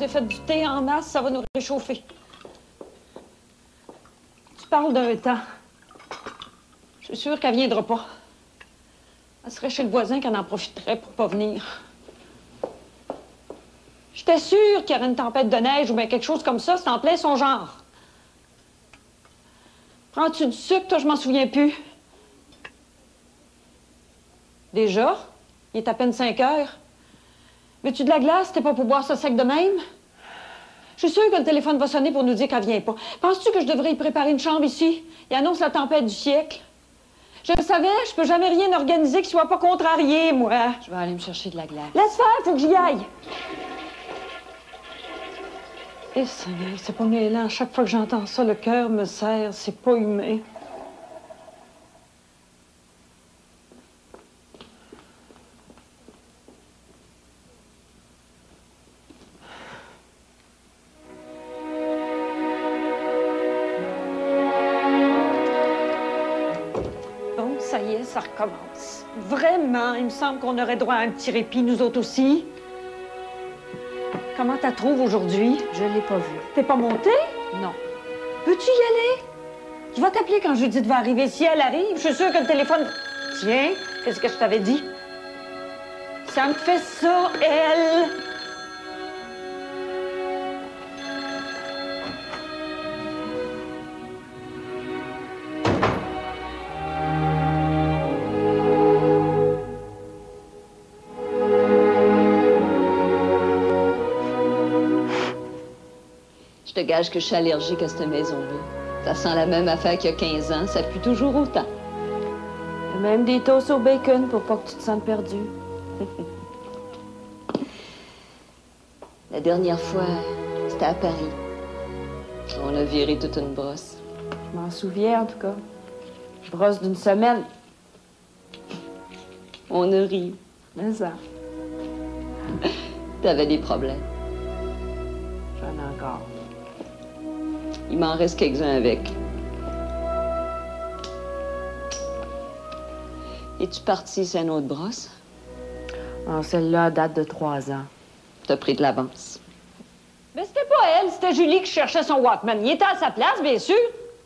t'ai fait du thé en masse, ça va nous réchauffer. Tu parles d'un temps. Je suis sûre qu'elle viendra pas. Elle serait chez le voisin qu'elle en profiterait pour pas venir. J'étais sûre qu'il y aurait une tempête de neige ou bien quelque chose comme ça. C'est en plein son genre. Prends-tu du sucre, toi? Je m'en souviens plus. Déjà? Il est à peine 5 heures. Veux-tu de la glace? T'es pas pour boire ça sec de même? Je suis sûre que le téléphone va sonner pour nous dire qu'elle vient pas. Penses-tu que je devrais y préparer une chambre ici? Il annonce la tempête du siècle. Je le savais, je peux jamais rien organiser qui soit pas contrarié, moi. Je vais aller me chercher de la glace. Laisse faire, faut que j'y aille. Et Seigneur, c'est pas mêlant. Chaque fois que j'entends ça, le cœur me serre. C'est pas humain. Bon, ça y est, ça recommence. Vraiment, il me semble qu'on aurait droit à un petit répit, nous autres aussi. Comment t'as trouves aujourd'hui? Je l'ai pas vu. T'es pas montée? Non. Peux-tu y aller? Je vais t'appeler quand Judith va arriver. Si elle arrive, je suis sûre que le téléphone... Tiens, qu'est-ce que je t'avais dit? Ça me fait ça, elle! Je te gage que je suis allergique à cette maison-là. Ça sent la même affaire qu'il y a 15 ans. Ça pue toujours autant. Et même des toasts au bacon pour pas que tu te sentes perdu. La dernière fois, c'était à Paris. On a viré toute une brosse. Je m'en souviens, en tout cas. Brosse d'une semaine. On a ri. Mais ça, T'avais des problèmes. j'en ai encore. Il m'en reste quelques-uns avec. Es-tu parti, c'est une autre brosse? Ah, celle-là date de 3 ans. T'as pris de l'avance. Mais c'était pas elle, c'était Julie qui cherchait son Walkman. Il était à sa place, bien sûr.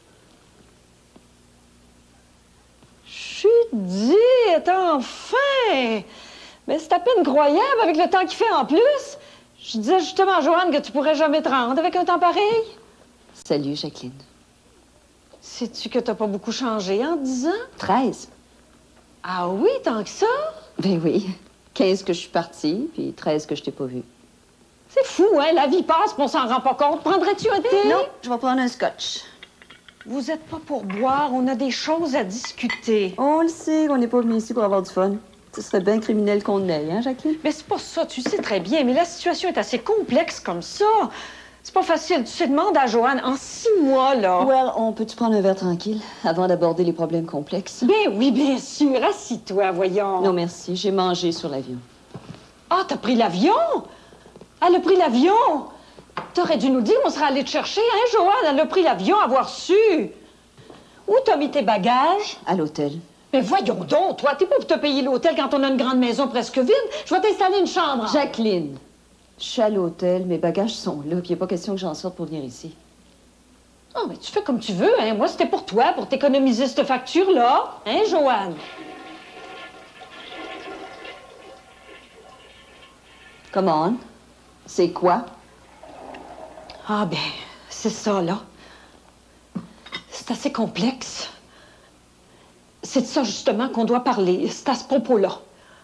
Judith, enfin! Mais c'est à peine croyable avec le temps qu'il fait en plus. Je disais justement à Joanne que tu pourrais jamais te rendre avec un temps pareil. Salut, Jacqueline. Sais-tu que t'as pas beaucoup changé en 10 ans? 13. Ah oui, tant que ça? Ben oui. 15 que je suis partie, puis 13 que je t'ai pas vue. C'est fou, hein? La vie passe, puis on s'en rend pas compte. Prendrais-tu un thé? Non, je vais prendre un scotch. Vous êtes pas pour boire, on a des choses à discuter. On le sait, on n'est pas venu ici pour avoir du fun. Ce serait bien criminel qu'on aille, hein, Jacqueline? Mais c'est pas ça, tu sais très bien, mais la situation est assez complexe comme ça. C'est pas facile. Tu sais, demande à Joanne, en 6 mois, là. Well, on peut-tu prendre un verre tranquille avant d'aborder les problèmes complexes? Ben oui, bien sûr. Assis-toi, voyons. Non, merci. J'ai mangé sur l'avion. Ah, t'as pris l'avion? Elle a pris l'avion? T'aurais dû nous dire, on serait allé te chercher, hein, Joanne? Elle a pris l'avion, avoir su. Où t'as mis tes bagages? À l'hôtel. Mais voyons donc, toi, t'es pas pour te payer l'hôtel quand on a une grande maison presque vide. Je vais t'installer une chambre. Jacqueline, je suis à l'hôtel, mes bagages sont là, puis il n'est pas question que j'en sorte pour venir ici. Oh, mais tu fais comme tu veux, hein. Moi, c'était pour toi, pour t'économiser cette facture-là. Hein, Joanne? Come on. C'est quoi? Ah, ben, c'est ça, là. C'est assez complexe. C'est de ça, justement, qu'on doit parler. C'est à ce propos-là.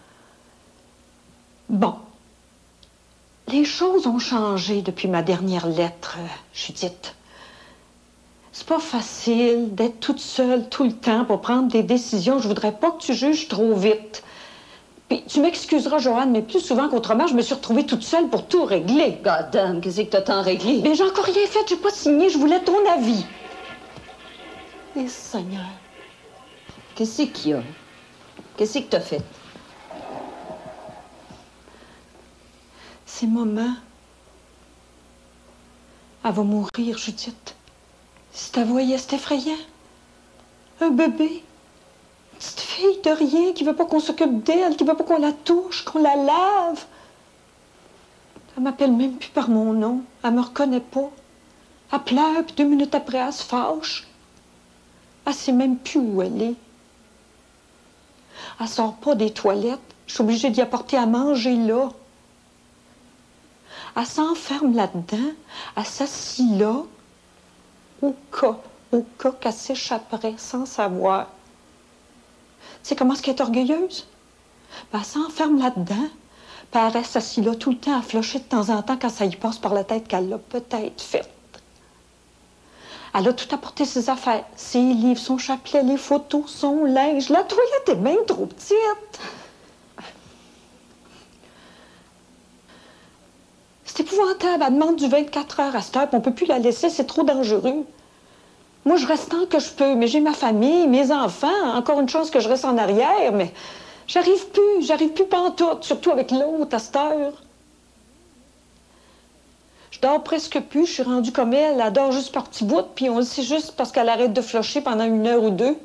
Bon. Les choses ont changé depuis ma dernière lettre, Judith. C'est pas facile d'être toute seule tout le temps pour prendre des décisions. Je voudrais pas que tu juges trop vite. Puis tu m'excuseras, Joanne, mais plus souvent qu'autrement, je me suis retrouvée toute seule pour tout régler. God damn, qu'est-ce que t'as tant réglé? Mais j'ai encore rien fait, j'ai pas signé, je voulais ton avis. Et Seigneur. Qu'est-ce qu'il y a? Qu'est-ce que t'as fait? C'est maman. Elle va mourir, Judith. Si tu la voyais, c'est effrayant. Un bébé. Une petite fille de rien qui veut pas qu'on s'occupe d'elle, qui veut pas qu'on la touche, qu'on la lave. Elle m'appelle même plus par mon nom. Elle me reconnaît pas. Elle pleure, puis 2 minutes après, elle se fâche. Elle sait même plus où elle est. Elle sort pas des toilettes. Je suis obligée d'y apporter à manger là. Elle s'enferme là-dedans. Elle s'assit là. Au cas qu'elle s'échapperait sans savoir. Tu sais comment est-ce qu'elle est orgueilleuse? Ben, elle s'enferme là-dedans. Puis elle reste assise là tout le temps à flocher de temps en temps quand ça y passe par la tête qu'elle l'a peut-être faite. Elle a tout apporté ses affaires. Ses livres, son chapelet, les photos, son linge. La toilette est bien trop petite. C'est épouvantable. Elle demande du 24 heures à cette heure, puis on peut plus la laisser, c'est trop dangereux. Moi, je reste tant que je peux, mais j'ai ma famille, mes enfants. Encore une chance que je reste en arrière, mais j'arrive plus pantoute, surtout avec l'autre à cette heure. Je dors presque plus, je suis rendue comme elle. Elle dort juste par petits bouts, puis on le sait juste parce qu'elle arrête de flusher pendant 1 heure ou 2.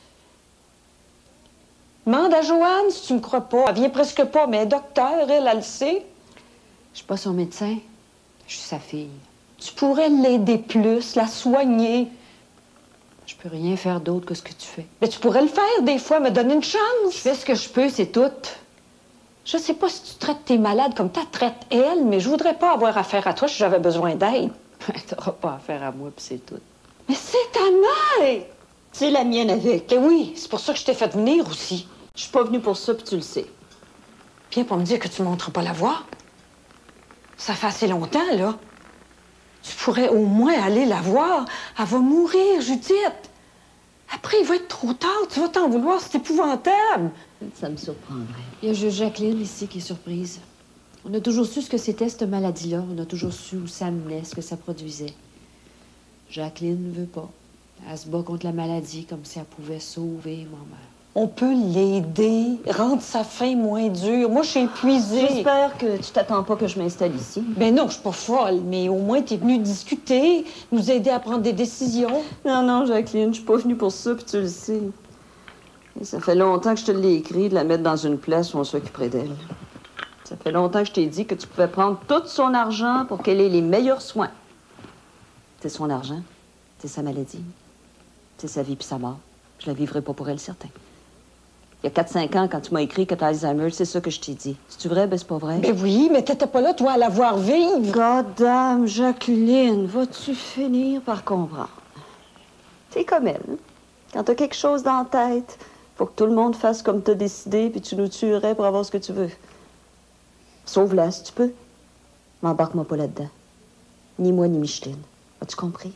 Demande à Joanne si tu me crois pas. Elle vient presque pas, mais elle est docteur, elle le sait. Je suis pas son médecin. Je suis sa fille. Tu pourrais l'aider plus, la soigner. Je peux rien faire d'autre que ce que tu fais. Mais tu pourrais le faire des fois, me donner une chance. Je fais ce que je peux, c'est tout. Je sais pas si tu traites tes malades comme tu traites elle, mais je voudrais pas avoir affaire à toi si j'avais besoin d'aide. T'auras pas affaire à moi, puis c'est tout. Mais c'est ta mère! C'est la mienne avec. Eh oui, c'est pour ça que je t'ai fait venir aussi. Je suis pas venue pour ça, puis tu le sais. Viens pour me dire que tu ne montres pas la voie. Ça fait assez longtemps, là. Tu pourrais au moins aller la voir. Elle va mourir, Judith. Après, il va être trop tard. Tu vas t'en vouloir, c'est épouvantable. Ça me surprendrait. Il y a juste Jacqueline ici qui est surprise. On a toujours su ce que c'était, cette maladie-là. On a toujours su où ça menait, ce que ça produisait. Jacqueline ne veut pas. Elle se bat contre la maladie comme si elle pouvait sauver ma mère. On peut l'aider, rendre sa fin moins dure. Moi, je suis épuisée. J'espère que tu t'attends pas que je m'installe ici. Ben non, je suis pas folle, mais au moins, tu es venue discuter, nous aider à prendre des décisions. Non, Jacqueline, je suis pas venue pour ça, puis tu le sais. Et ça fait longtemps que je te l'ai écrit de la mettre dans une place où on s'occuperait d'elle. Ça fait longtemps que je t'ai dit que tu pouvais prendre tout son argent pour qu'elle ait les meilleurs soins. C'est son argent, c'est sa maladie, c'est sa vie puis sa mort. Je la vivrai pas pour elle, certain. Il y a 4-5 ans, quand tu m'as écrit que t'as Alzheimer, c'est ça que je t'ai dit. C'est-tu vrai? Ben, c'est pas vrai. Ben oui, mais t'étais pas là, toi, à la voir vivre. Goddamn, Jacqueline, vas-tu finir par comprendre? T'es comme elle. Hein? Quand t'as quelque chose dans la tête, faut que tout le monde fasse comme t'as décidé, puis tu nous tuerais pour avoir ce que tu veux. Sauve-la, si tu peux. M'embarque-moi pas là-dedans. Ni moi, ni Micheline. As-tu compris?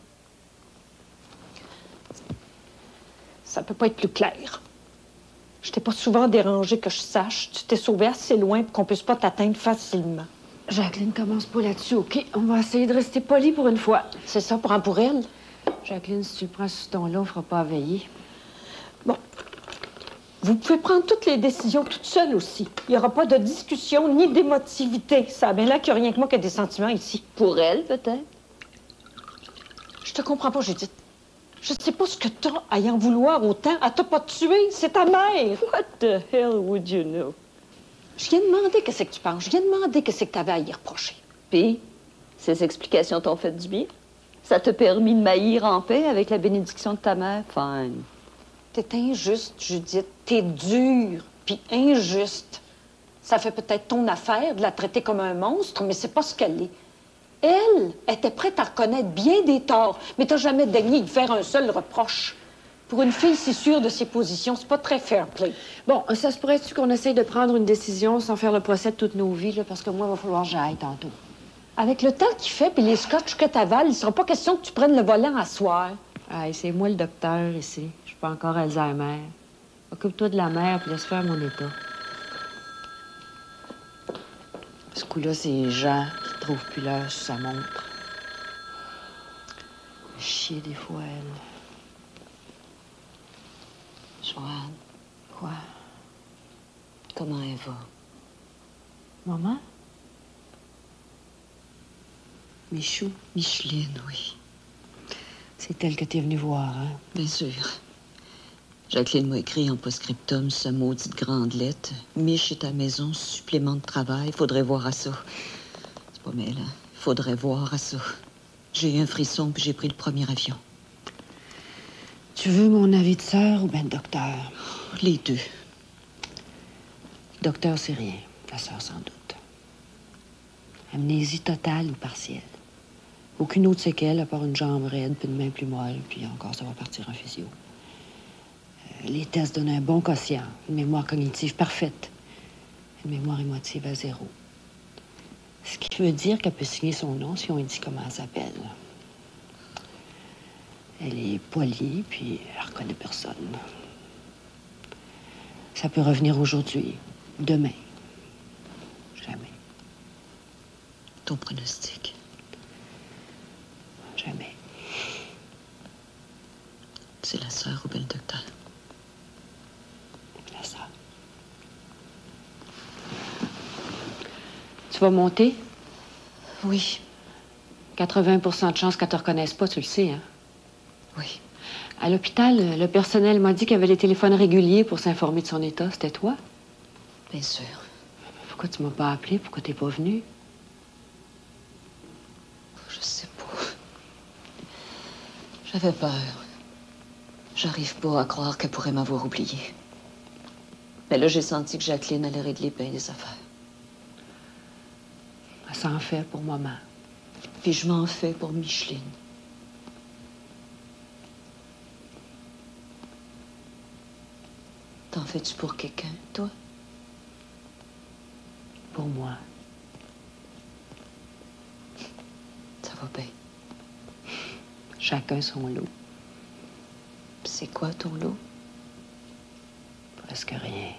Ça peut pas être plus clair. Je t'ai pas souvent dérangé que je sache. Tu t'es sauvé assez loin pour qu'on puisse pas t'atteindre facilement. Jacqueline, commence pas là-dessus, OK? On va essayer de rester poli pour une fois. C'est ça, prends pour elle. Jacqueline, si tu le prends sur ce ton-là, on fera pas à veiller. Bon. Vous pouvez prendre toutes les décisions toute seule aussi. Il n'y aura pas de discussion ni d'émotivité. Ça a bien là qu'il n'y a rien que moi qui a des sentiments ici. Pour elle, peut-être. Je te comprends pas, Judith. Je sais pas ce que t'as à y en vouloir autant. Elle t'a pas tué, c'est ta mère. What the hell would you know? Je viens demander qu'est-ce que tu penses. Je viens demander qu'est-ce que t'avais à y reprocher. Puis, ces explications t'ont fait du bien? Ça t'a permis de m'haïr en paix avec la bénédiction de ta mère? Fine. T'es injuste, Judith. T'es dure, puis injuste. Ça fait peut-être ton affaire de la traiter comme un monstre, mais c'est pas ce qu'elle est. Elle était prête à reconnaître bien des torts, mais t'as jamais daigné y faire un seul reproche. Pour une fille si sûre de ses positions, c'est pas très fair play. Bon, ça se pourrait-tu qu'on essaye de prendre une décision sans faire le procès de toutes nos vies, là, parce que moi, il va falloir que j'aille tantôt. Avec le temps qu'il fait puis les scotch que t'avales, il sera pas question que tu prennes le volant à soir. Ah, c'est moi le docteur ici. Je suis pas encore Alzheimer. Occupe-toi de la mère puis laisse faire mon état. Ce coup-là, c'est Jean qui trouve plus l'heure sur sa montre. Chier des fois, elle. Joanne, Quoi? comment elle va? Maman? Michou? Micheline, oui. C'est elle que t'es venue voir, hein? Bien sûr. Jacqueline m'a écrit en post-scriptum ce maudite grande lettre. Mich est à la maison, supplément de travail. Faudrait voir à ça. C'est pas, mais là, faudrait voir à ça. J'ai eu un frisson, puis j'ai pris le premier avion. Tu veux mon avis de sœur ou bien de docteur? Les deux. Le docteur, c'est rien. La sœur, sans doute. Amnésie totale ou partielle. Aucune autre séquelle, à part une jambe raide, puis une main plus molle, puis encore, ça va partir en physio. Les tests donnent un bon quotient, une mémoire cognitive parfaite, une mémoire émotive à 0. Ce qui veut dire qu'elle peut signer son nom si on lui dit comment elle s'appelle. Elle est polie, puis elle reconnaît personne. Ça peut revenir aujourd'hui, demain. Jamais. Ton pronostic? Jamais. C'est la sœur ou bien le docteur? La sœur. Tu vas monter? Oui. 80% de chances qu'elle te reconnaisse pas, tu le sais, hein? Oui. À l'hôpital, le personnel m'a dit qu'il y avait des téléphones réguliers pour s'informer de son état. C'était toi? Bien sûr. Pourquoi tu m'as pas appelé? Pourquoi t'es pas venu? Je sais pas. J'avais peur. J'arrive pas à croire qu'elle pourrait m'avoir oublié. Mais là, j'ai senti que Jacqueline allait régler bien des affaires. Elle s'en fait pour maman. Puis je m'en fais pour Micheline. T'en fais-tu pour quelqu'un, toi? Pour moi. Ça va bien. Chacun son lot. C'est quoi ton lot? Presque rien.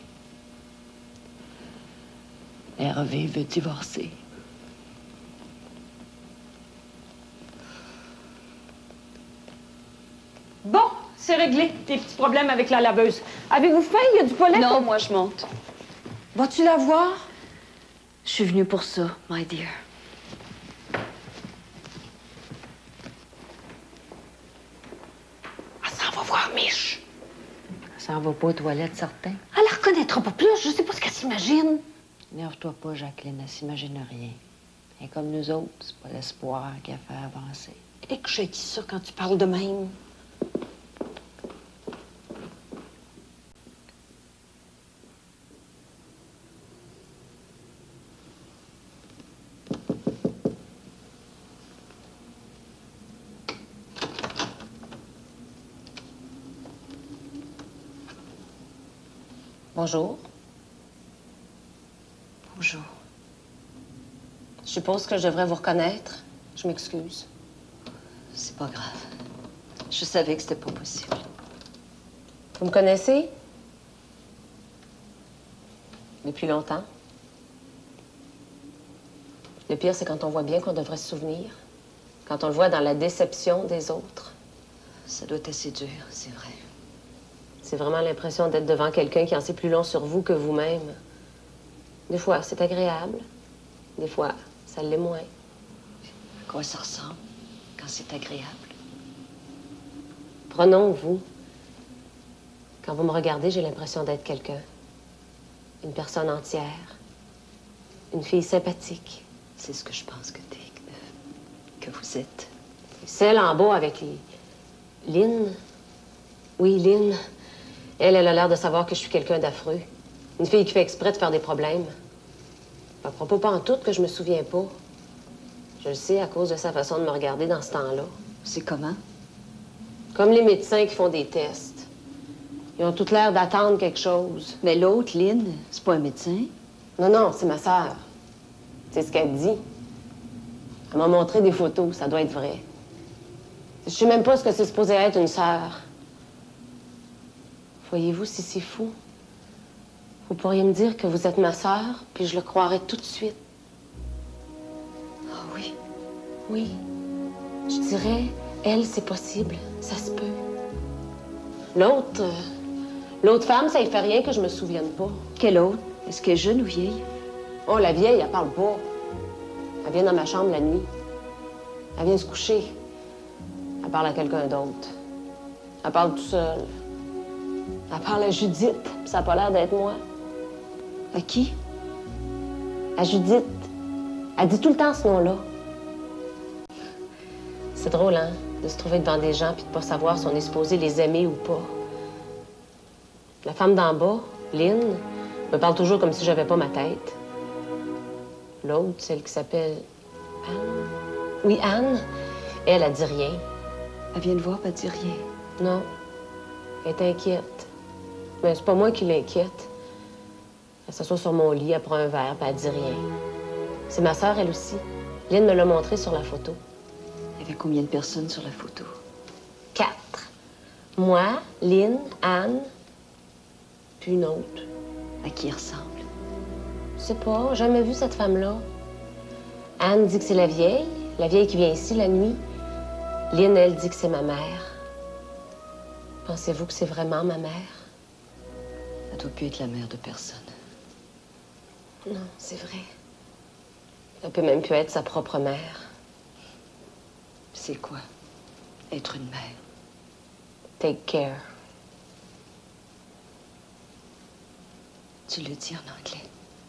Hervé veut divorcer. Bon, c'est réglé, tes petits problèmes avec la laveuse. Avez-vous faim? Il y a du poulet? Non, moi, je monte. Vas-tu la voir? Je suis venue pour ça, my dear. Elle s'en va voir Mich. Elle s'en va pas aux toilettes, certain. Elle la reconnaîtra pas plus. Je sais pas ce qu'elle s'imagine. Nerve-toi pas, Jacqueline, elle s'imagine rien. Et comme nous autres, c'est pas l'espoir qui a fait avancer. Et que j'ai dit ça quand tu parles de même. Bonjour. Bonjour. Je suppose que je devrais vous reconnaître. Je m'excuse. C'est pas grave. Je savais que c'était pas possible. Vous me connaissez? Depuis longtemps. Le pire, c'est quand on voit bien qu'on devrait se souvenir. Quand on le voit dans la déception des autres. Ça doit être assez dur, c'est vrai. C'est vraiment l'impression d'être devant quelqu'un qui en sait plus long sur vous que vous-même. Des fois, c'est agréable. Des fois, ça l'est moins. À quoi ça ressemble quand c'est agréable? Prenons vous. Quand vous me regardez, j'ai l'impression d'être quelqu'un. Une personne entière. Une fille sympathique. C'est ce que je pense que vous êtes. Celle en bas avec les... Lynn. Oui, Lynn. Elle a l'air de savoir que je suis quelqu'un d'affreux. Une fille qui fait exprès de faire des problèmes. À propos, pas en tout que je me souviens pas. Je le sais à cause de sa façon de me regarder dans ce temps-là. C'est comment? Comme les médecins qui font des tests. Ils ont toute l'air d'attendre quelque chose. Mais l'autre, Lynn, c'est pas un médecin? Non, non, c'est ma sœur. C'est ce qu'elle dit. Elle m'a montré des photos, ça doit être vrai. Je sais même pas ce que c'est supposé être une sœur. Voyez-vous, si c'est fou, vous pourriez me dire que vous êtes ma sœur, puis je le croirais tout de suite. Ah oui? Oui. Je dirais, elle, c'est possible. Ça se peut. L'autre femme, ça y fait rien que je me souvienne pas. Quelle autre? Est-ce qu'elle est jeune ou vieille? Oh, la vieille, elle parle pas. Elle vient dans ma chambre la nuit. Elle vient se coucher. Elle parle à quelqu'un d'autre. Elle parle tout seule. Elle parle à Judith, puis ça n'a pas l'air d'être moi. À qui? À Judith. Elle dit tout le temps ce nom-là. C'est drôle, hein, de se trouver devant des gens puis de pas savoir si on est supposé les aimer ou pas. La femme d'en bas, Lynn, me parle toujours comme si j'avais pas ma tête. L'autre, celle qui s'appelle Anne. Oui, Anne. Elle dit rien. Elle vient de voir, pas dire rien. Non. Elle est inquiète. Mais c'est pas moi qui l'inquiète. Elle s'assoit sur mon lit, elle prend un verre, puis elle dit rien. C'est ma sœur, elle aussi. Lynn me l'a montré sur la photo. Il y avait combien de personnes sur la photo? 4. Moi, Lynn, Anne, puis une autre. À qui elle ressemble? Je sais pas, jamais vu cette femme-là. Anne dit que c'est la vieille qui vient ici la nuit. Lynn, elle dit que c'est ma mère. Pensez-vous que c'est vraiment ma mère? Elle doit plus être la mère de personne. Non, c'est vrai. Elle peut même plus être sa propre mère. C'est quoi, être une mère? Take care. Tu le dis en anglais.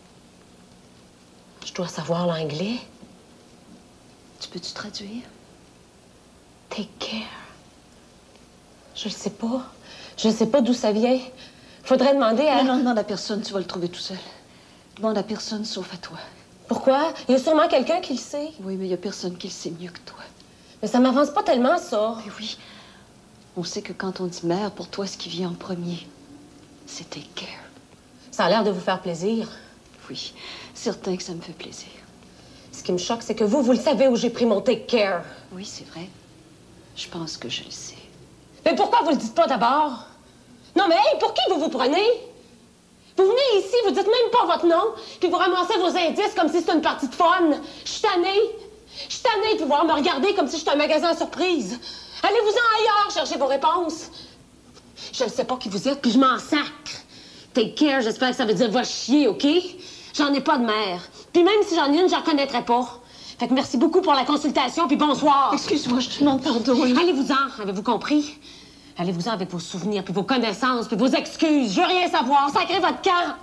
Je dois savoir l'anglais. Tu peux-tu traduire? Take care. Je le sais pas. Je ne sais pas d'où ça vient. Faudrait demander à... Non, demande à personne, tu vas le trouver tout seul. Demande à personne sauf à toi. Pourquoi? Il y a sûrement quelqu'un qui le sait. Oui, mais il y a personne qui le sait mieux que toi. Mais ça m'avance pas tellement, ça. Mais oui. On sait que quand on dit mère, pour toi, ce qui vient en premier, c'est take care. Ça a l'air de vous faire plaisir. Oui, certain que ça me fait plaisir. Ce qui me choque, c'est que vous le savez où j'ai pris mon take care. Oui, c'est vrai. Je pense que je le sais. Mais pourquoi vous le dites pas d'abord? Non, mais hey, pour qui vous vous prenez? Vous venez ici, vous dites même pas votre nom, puis vous ramassez vos indices comme si c'était une partie de fun. Je suis tannée. Je suis tannée de pouvoir me regarder comme si j'étais un magasin à surprise. Allez-vous-en ailleurs, chercher vos réponses. Je ne sais pas qui vous êtes, puis je m'en sacre. Take care, j'espère que ça veut dire va chier, OK? J'en ai pas de mère. Puis même si j'en ai une, je la reconnaîtrais pas. Fait que merci beaucoup pour la consultation, puis bonsoir. Excuse-moi, je te demande pardon. Allez-vous-en, avez-vous compris? Allez-vous-en avec vos souvenirs, puis vos connaissances, puis vos excuses. Je veux rien savoir. Sacrez votre camp.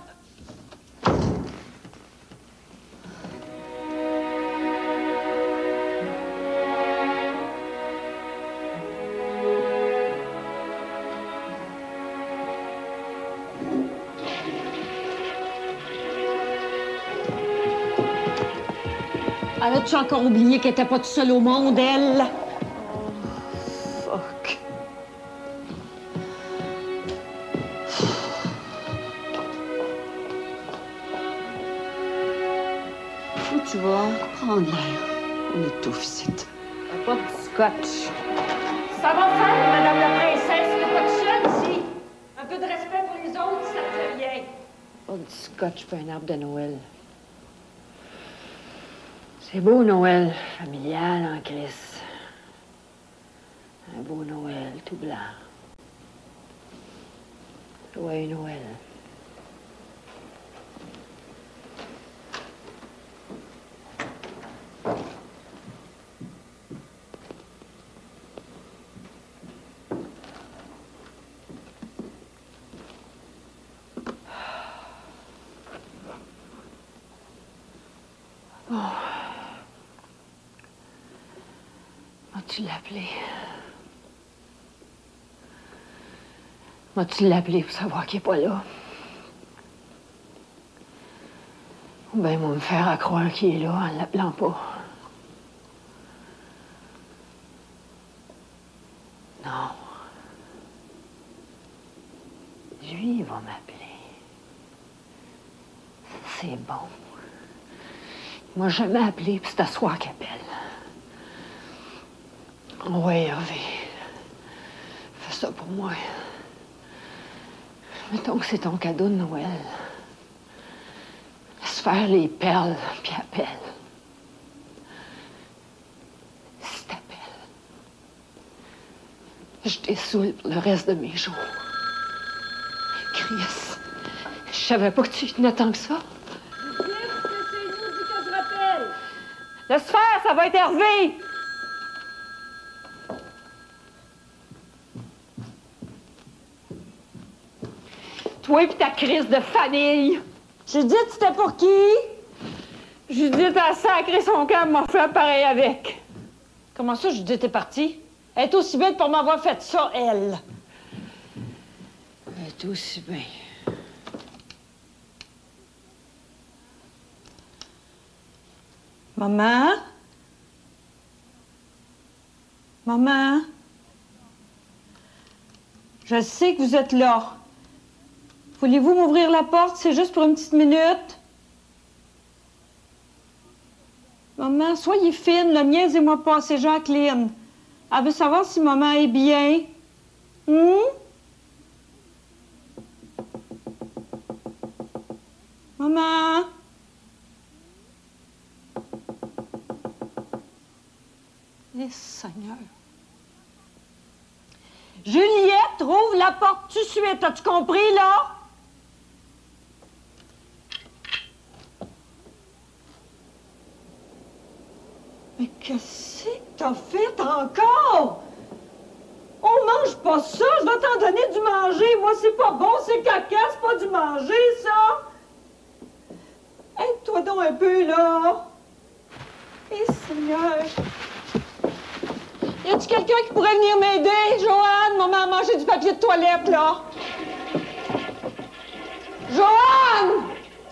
Elle a-tu encore oublié qu'elle était pas toute seule au monde, elle? Fuck. Où tu vas? Prendre l'air. On étouffe ici. Pas de scotch. Ça va faire, Madame la Princesse, t'es pas toute seule ici. Un peu de respect pour les autres, ça te fait bien. Pas du scotch pour un arbre de Noël. C'est beau Noël, familial en crise. Un beau Noël, tout blanc. Joyeux Noël. Vas-tu l'appeler? Vas-tu l'appeler pour savoir qu'il n'est pas là? Ou bien, moi, me faire à croire qu'il est là en l'appelant pas. Non. Lui, il va m'appeler. C'est bon. Il m'a jamais appelé, puis c'est à soir qu'il appelle. Oui, Hervé. Fais ça pour moi. Mettons que c'est ton cadeau de Noël. Laisse faire les perles, puis appelle. Si t'appelles, je t'essoule pour le reste de mes jours. Chris, je savais pas que tu y tenais tant que ça. Laisse faire, ça va être Hervé! Toi et ta crise de famille. Judith, c'était pour qui? Judith a sacré son camp, m'a fait pareil avec. Comment ça, Judith est partie? Elle est aussi bête pour m'avoir fait ça, elle. Elle est aussi bien. Maman? Maman? Je sais que vous êtes là. Voulez-vous m'ouvrir la porte? C'est juste pour une petite minute. Maman, soyez fine, le niaisez-moi pas, c'est Jacqueline. Elle veut savoir si maman est bien. Maman? Eh, Seigneur. Juliette, ouvre la porte tout de suite. As-tu compris, là? Mais qu'est-ce que t'as fait encore? On mange pas ça. Je vais t'en donner du manger. Moi, c'est pas bon, c'est caca, c'est pas du manger, ça. Aide-toi donc un peu, là. Eh, Seigneur. Y a-tu quelqu'un qui pourrait venir m'aider? Joanne, maman a mangé du papier de toilette, là. Joanne!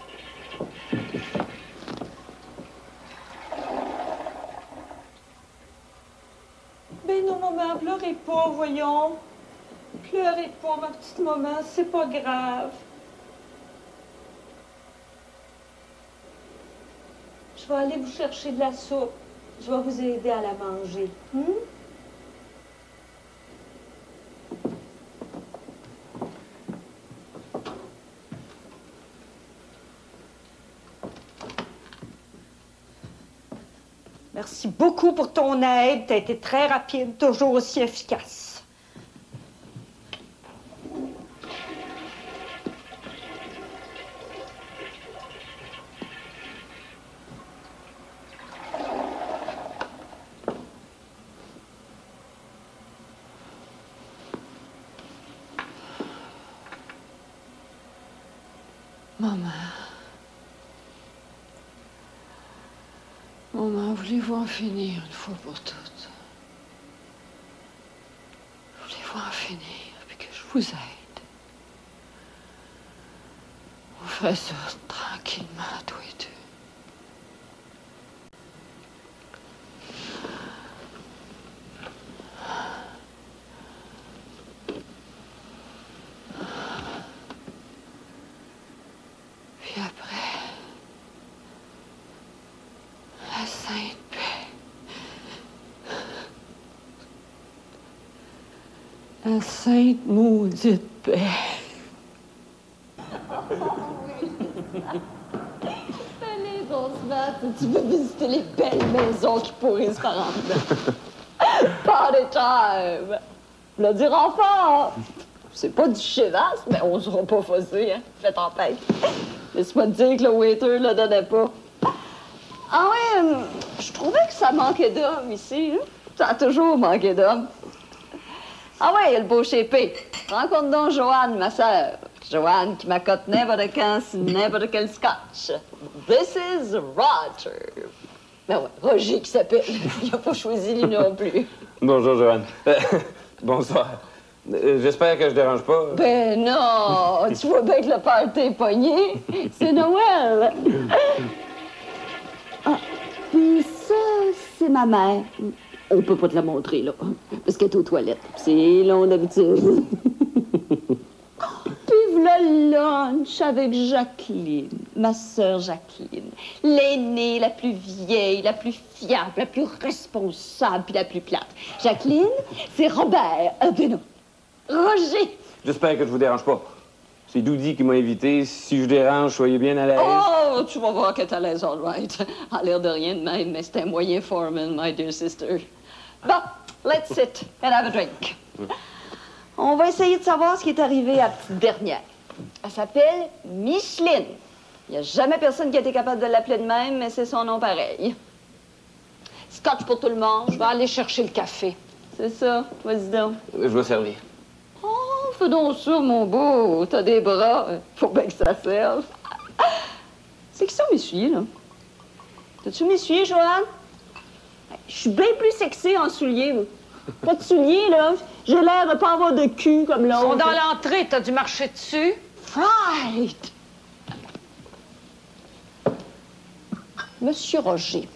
Ben non, maman, pleurez pas, voyons. Pleurez pas, ma petite maman, c'est pas grave. Je vais aller vous chercher de la soupe. Je vais vous aider à la manger. Merci beaucoup pour ton aide. Tu as été très rapide, toujours aussi efficace. Maman. Maman, voulez-vous en finir une fois pour toutes? Voulez-vous en finir, puis que je vous aide? On fait ça tranquillement, tous les deux. Puis après, la sainte paix. La sainte maudite paix. Allez, on se bat. Tu veux visiter les belles maisons qui pourraient se faire en dedans. Pas de time. Le dire enfant. C'est pas du chevasme, mais on sera pas faussé, hein. Faites en paix. Laisse-moi te dire que le waiter le donnait pas. Ah ouais, je trouvais que ça manquait d'hommes ici. Hein? Ça a toujours manqué d'hommes. Ah ouais, il y a le beau chépé. Rencontre donc Joanne, ma sœur. Joanne qui m'accote n'importe quand sur n'importe quel scotch. This is Roger. Ben ouais, Roger qui s'appelle. Il a pas choisi lui non plus. Bonjour, Joanne. Bonsoir. J'espère que je dérange pas. Ben non, tu vois bien que le party est pogné. C'est Noël. Ah, puis ça, c'est ma mère. On peut pas te la montrer, là, parce qu'elle est aux toilettes. C'est long d'habitude. Puis voilà le lunch avec Jacqueline, ma sœur Jacqueline. L'aînée, la plus vieille, la plus fiable, la plus responsable, puis la plus plate. Jacqueline, c'est Robert. Non, Roger. J'espère que je vous dérange pas. C'est Doudi qui m'a invité. Si je dérange, soyez bien à l'aise. Oh, tu vas voir que t'es à l'aise, all right. À l'air de rien de même, mais c'est un moyen foreman, my dear sister. Bon, let's sit and have a drink. On va essayer de savoir ce qui est arrivé à la petite dernière. Elle s'appelle Micheline. Il n'y a jamais personne qui a été capable de l'appeler de même, mais c'est son nom pareil. Scotch pour tout le monde. Je vais aller chercher le café. C'est ça. Vas-y donc. Je vais servir. Oh, fais donc ça, mon beau. T'as des bras. Faut bien que ça serve. C'est qui sont mes souliers, là? T'as-tu mes souliers, Joanne? Je suis bien plus sexy en souliers, moi. Pas de souliers, là. J'ai l'air de pas avoir de cul comme Ils sont l'autre. dans l'entrée, t'as dû marcher dessus. Right! Monsieur Roger.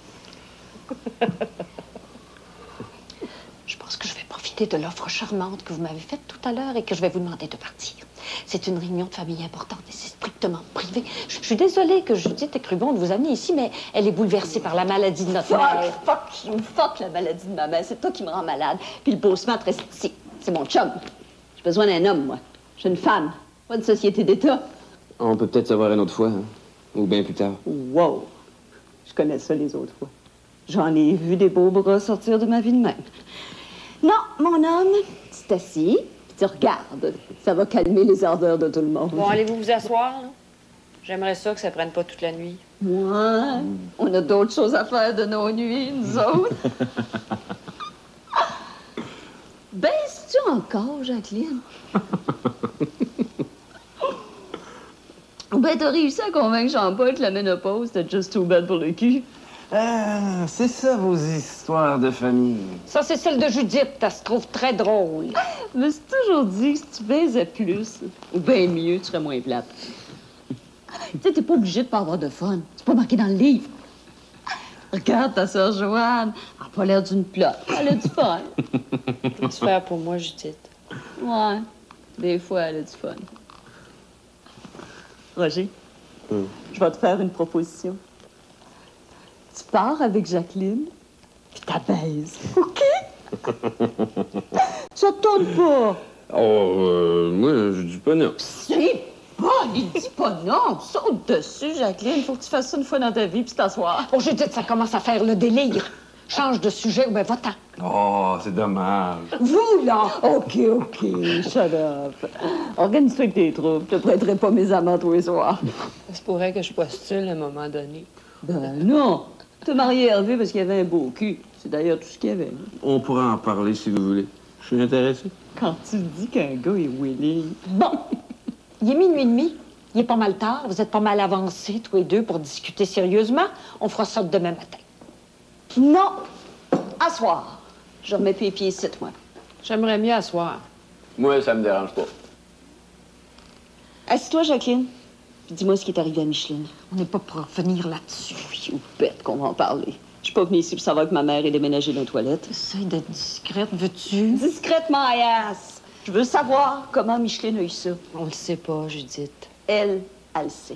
Je pense que je vais profiter de l'offre charmante que vous m'avez faite tout à l'heure et que je vais vous demander de partir. C'est une réunion de famille importante et c'est strictement privé. Je suis désolée que Judith ait cru bon de vous amener ici, mais elle est bouleversée par la maladie de notre mère. Fuck la maladie de ma mère. C'est toi qui me rends malade. Puis le beaucement reste ici. C'est mon chum. J'ai besoin d'un homme, moi. Je suis une femme, pas une société d'État. On peut peut-être savoir une autre fois, hein? Ou bien plus tard. Wow! Je connais ça les autres fois. J'en ai vu des beaux bras sortir de ma vie de même. Non, mon homme, c'est assis, puis tu regardes. Ça va calmer les ardeurs de tout le monde. Bon, allez-vous vous asseoir, là? J'aimerais ça que ça prenne pas toute la nuit. Ouais, on a d'autres choses à faire de nos nuits, nous autres. Baisses-tu encore, Jacqueline? Ben, t'as réussi à convaincre Jean-Paul que la ménopause, c'était just too bad pour le cul. Ah, c'est ça vos histoires de famille. Ça, c'est celle de Judith. Elle se trouve très drôle. Je me suis toujours dit que si tu baisais plus, ou bien mieux, tu serais moins plate. Tu sais, t'es pas obligé de pas avoir de fun. C'est pas marqué dans le livre. Regarde ta sœur Joanne. Elle a pas l'air d'une plotte. Elle a du fun. Qu'est-ce que faire pour moi, Judith? Ouais. Des fois, elle a du fun. Roger, je vais te faire une proposition. Tu pars avec Jacqueline, puis t'as baise. OK? Ça te tente pas? Oh, moi, je dis pas non. C'est bon, il dit pas non. Saute dessus, Jacqueline. Faut que tu fasses ça une fois dans ta vie, puis t'asseoir. Oh, Judith, ça commence à faire le délire. Change de sujet ou bien va-t'en. Oh, c'est dommage. Vous, là! OK, shut up. Organise-toi avec tes troupes. Je te prêterai pas mes amants tous les soirs. Ça se pourrait que je postule à un moment donné. Ben non. T'as marié Hervé parce qu'il avait un beau cul. C'est d'ailleurs tout ce qu'il y avait. On pourra en parler si vous voulez. Je suis intéressé. Quand tu dis qu'un gars est willing. Bon, il est minuit et demi. Il est pas mal tard. Vous êtes pas mal avancés, tous les deux, pour discuter sérieusement. On fera ça demain matin. Non! Asseoir. Je remets plus les pieds ici, moi. J'aimerais mieux asseoir. Moi, ça me dérange pas. Assis-toi, Jacqueline. Puis dis-moi ce qui est arrivé à Micheline. On n'est pas pour revenir là-dessus. Oui, ou bête qu'on va en parler. Je suis pas venue ici pour savoir que ma mère est déménagée dans les toilettes. Essaye d'être discrète, veux-tu? Discrètement, ass. Je veux savoir comment Micheline a eu ça. On le sait pas, Judith. Elle le sait.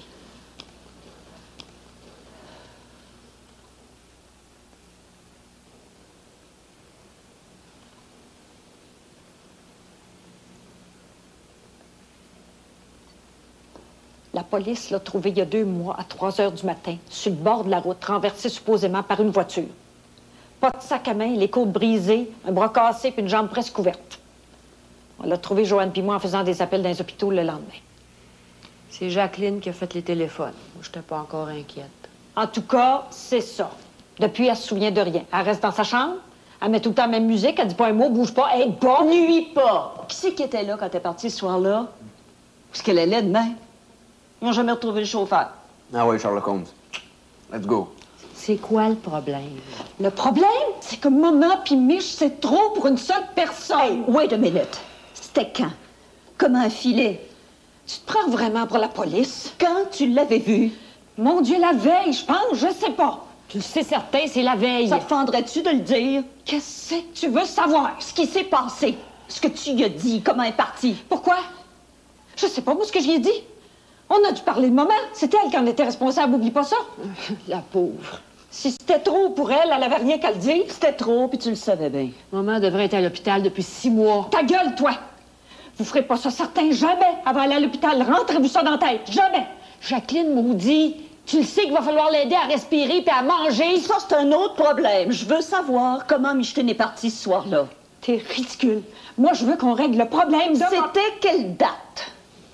La police l'a trouvé il y a 2 mois à 3 heures du matin, sur le bord de la route, renversé supposément par une voiture. Pas de sac à main, les côtes brisées, un bras cassé puis une jambe presque ouverte. On l'a trouvé, Joanne puis moi, en faisant des appels dans les hôpitaux le lendemain. C'est Jacqueline qui a fait les téléphones. Moi, j'étais pas encore inquiète. En tout cas, c'est ça. Depuis, elle se souvient de rien. Elle reste dans sa chambre, elle met tout le temps la même musique, elle dit pas un mot, bouge pas, elle est bonne. Nuit pas! Qui c'est qui était là quand t'es partie ce soir-là? Parce qu'elle allait demain. Ils n'ont jamais retrouvé le chauffeur. Ah ouais, Sherlock Holmes. Let's go. C'est quoi le problème? Le problème, c'est que maman puis Mich, c'est trop pour une seule personne. Hey, wait a minute. C'était quand? Comment un filet? Tu te prends vraiment pour la police? Quand tu l'avais vu? Mon Dieu, la veille, je pense, je sais pas. Tu le sais certain, c'est la veille. Ça te fendrait-tu de le dire? Qu'est-ce que tu veux savoir? Ce qui s'est passé. Ce que tu lui as dit. Comment elle est partie. Pourquoi? Je sais pas, moi, ce que je lui ai dit. On a dû parler de maman. C'était elle qui en était responsable, oublie pas ça. La pauvre. Si c'était trop pour elle, elle avait rien qu'à le dire. C'était trop, puis tu le savais bien. Maman devrait être à l'hôpital depuis 6 mois. Ta gueule, toi! Vous ferez pas ça certain, jamais, avant d'aller à l'hôpital. Rentrez-vous ça dans la tête, jamais! Jacqueline maudit, tu le sais qu'il va falloir l'aider à respirer puis à manger. Ça, c'est un autre problème. Je veux savoir comment Micheline est partie ce soir-là. T'es ridicule. Moi, je veux qu'on règle le problème de... C'était quelle date?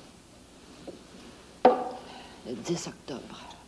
Le 10 octobre.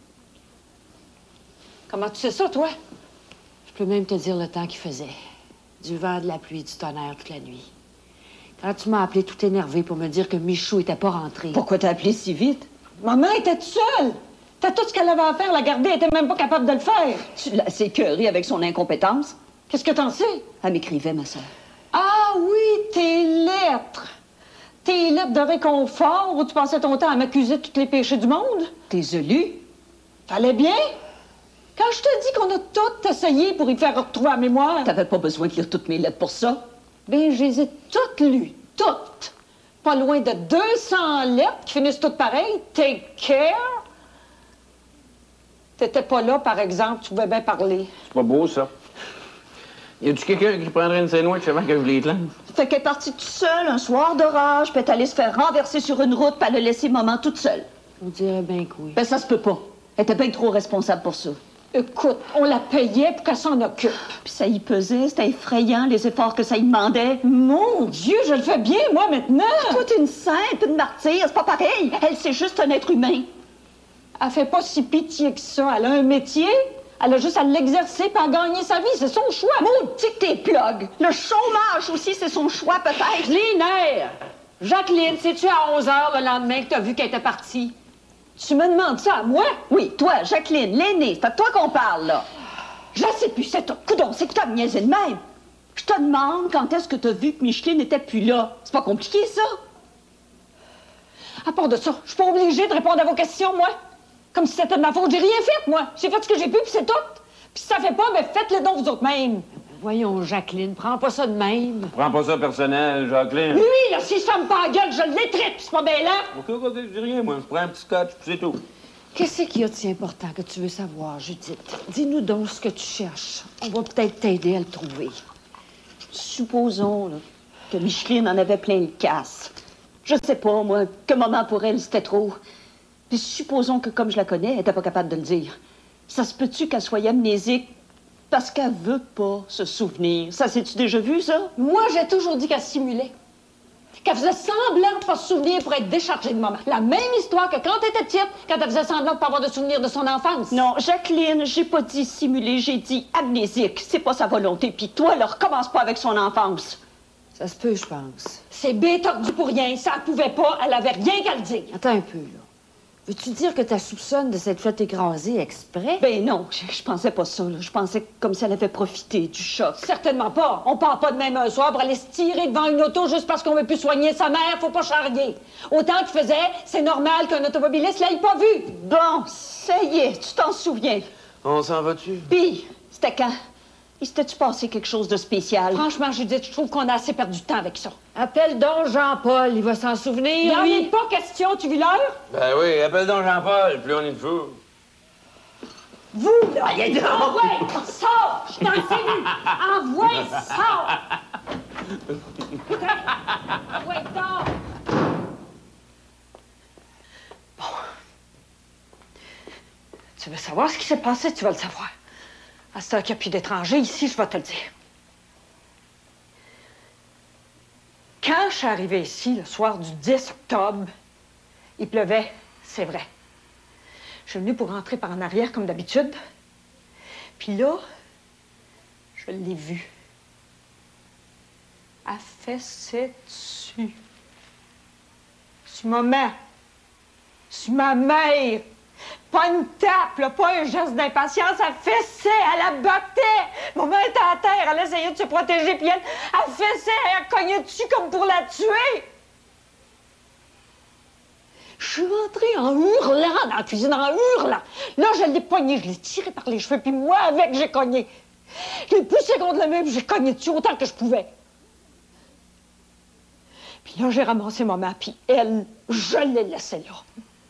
Comment tu sais ça, toi? Je peux même te dire le temps qu'il faisait. Du vent, de la pluie, du tonnerre toute la nuit. Quand tu m'as appelé tout énervé pour me dire que Michou était pas rentré. Pourquoi t'as appelé si vite? Maman était seule. T'as tout ce qu'elle avait à faire, la garder, elle était même pas capable de le faire. Tu l'as assez écœurée avec son incompétence. Qu'est-ce que t'en sais? Elle m'écrivait, ma soeur. Ah oui, tes lettres. Tes lettres de réconfort où tu passais ton temps à m'accuser de tous les péchés du monde. T'es lu? Fallait bien. Quand je te dis qu'on a tout essayé pour y faire retrouver la mémoire... T'avais pas besoin de lire toutes mes lettres pour ça. Ben, je les ai toutes lues. Toutes. Pas loin de 200 lettres qui finissent toutes pareilles. Take care. T'étais pas là, par exemple. Tu pouvais bien parler. C'est pas beau, ça. Y a-tu quelqu'un qui prendrait une sandwich avant que je les lance? Fait qu'elle est partie toute seule un soir d'orage, puis elle est allée se faire renverser sur une route, puis elle a laissé maman toute seule. On dirait bien que oui. Ben, ça se peut pas. Elle était bien trop responsable pour ça. Écoute, on la payait pour qu'elle s'en occupe. Puis ça y pesait, c'était effrayant, les efforts que ça y demandait. Mon Dieu, je le fais bien, moi, maintenant. Toi, t'es une sainte, une martyre, c'est pas pareil. Elle, c'est juste un être humain. Elle fait pas si pitié que ça. Elle a un métier. Elle a juste à l'exercer pour gagner sa vie. C'est son choix. Maudit que t'es plug. Le chômage aussi, c'est son choix, peut-être. Les nerfs! Jacqueline, sais-tu à 11 h le lendemain que t'as vu qu'elle était partie? Tu me demandes ça à moi? Oui, toi, Jacqueline, l'aînée, c'est à toi qu'on parle, là. Je sais plus, c'est toi. Coudon, c'est que t'as niaisé de même. Je te demande quand est-ce que t'as vu que Micheline n'était plus là. C'est pas compliqué, ça? À part de ça, je suis pas obligée de répondre à vos questions, moi. Comme si c'était de ma faute. J'ai rien fait, moi. J'ai fait ce que j'ai pu, puis c'est tout. Puis si ça fait pas, ben faites-le donc vous autres mêmes. Voyons, Jacqueline, prends pas ça de même. Prends pas ça personnel, Jacqueline. Lui, là, s'il se ferme pas la gueule, je l'étripe, c'est pas bien là. OK, je dis rien, moi. Je prends un petit scotch, puis c'est tout. Qu'est-ce qu'il y a de si important que tu veux savoir, Judith? Dis-nous donc ce que tu cherches. On va peut-être t'aider à le trouver. Supposons, là, que Micheline en avait plein le casse. Je sais pas, moi, que maman pour elle, c'était trop. Puis supposons que, comme je la connais, elle était pas capable de le dire. Ça se peut-tu qu'elle soit amnésique parce qu'elle veut pas se souvenir? Ça, c'est-tu déjà vu, ça? Moi, j'ai toujours dit qu'elle simulait. Qu'elle faisait semblant de pas se souvenir pour être déchargée de maman. La même histoire que quand t'étais petite, quand elle faisait semblant de pas avoir de souvenirs de son enfance. Non, Jacqueline, j'ai pas dit simuler, j'ai dit amnésique. C'est pas sa volonté. Puis toi, là, recommence pas avec son enfance. Ça se peut, je pense. C'est bétordu pour rien. Ça pouvait pas, elle avait rien qu'à le dire. Attends un peu, là. Veux-tu dire que tu soupçonnes de s'être fait écraser exprès? Ben non, je pensais pas ça, là. Je pensais comme si elle avait profité du choc. Certainement pas. On part pas de même un soir pour aller se tirer devant une auto juste parce qu'on veut plus soigner sa mère. Faut pas charrier. Autant qu'il faisait, c'est normal qu'un automobiliste l'ait pas vu. Bon, ça y est, tu t'en souviens. On s'en va-tu? Puis, c'était quand? Il s'était-tu passé quelque chose de spécial? Franchement, Judith, je trouve qu'on a assez perdu de temps avec ça. Appelle donc Jean-Paul, il va s'en Il souvenir, en lui. est pas question, tu vis l'heure? Ben oui, appelle donc Jean-Paul, puis on est de fou. Vous, là! Allez, envoie! Sors! Je t'en salue! Envoie! Sors! Putain! Envoie, sors! Bon. Tu veux savoir ce qui s'est passé? Tu vas le savoir. À ce qu'il n'y a plus d'étrangers ici, je vais te le dire. Quand je suis arrivée ici, le soir du 10 octobre, il pleuvait, c'est vrai. Je suis venue pour rentrer par en arrière, comme d'habitude. Puis là, je l'ai vue. Elle fessait dessus. Sur ma mère. Sur ma mère. Pas une tape, là, pas un geste d'impatience. Elle fessait, elle la battait. Maman était à terre, elle essayait de se protéger, puis elle fessait, elle cognait dessus comme pour la tuer. Je suis rentrée en hurlant dans la cuisine, en hurlant. Là, je l'ai pognée, je l'ai tirée par les cheveux, puis moi, avec, j'ai cogné. Je l'ai poussée contre le mur, puis j'ai cogné dessus autant que je pouvais. Puis là, j'ai ramassé maman, puis elle, je l'ai laissée là.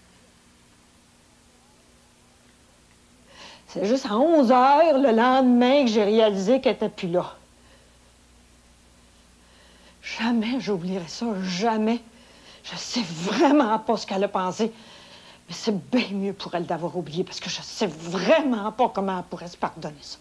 C'est juste à 11 h le lendemain que j'ai réalisé qu'elle n'était plus là. Jamais j'oublierai ça, jamais. Je sais vraiment pas ce qu'elle a pensé. Mais c'est bien mieux pour elle d'avoir oublié parce que je sais vraiment pas comment elle pourrait se pardonner ça.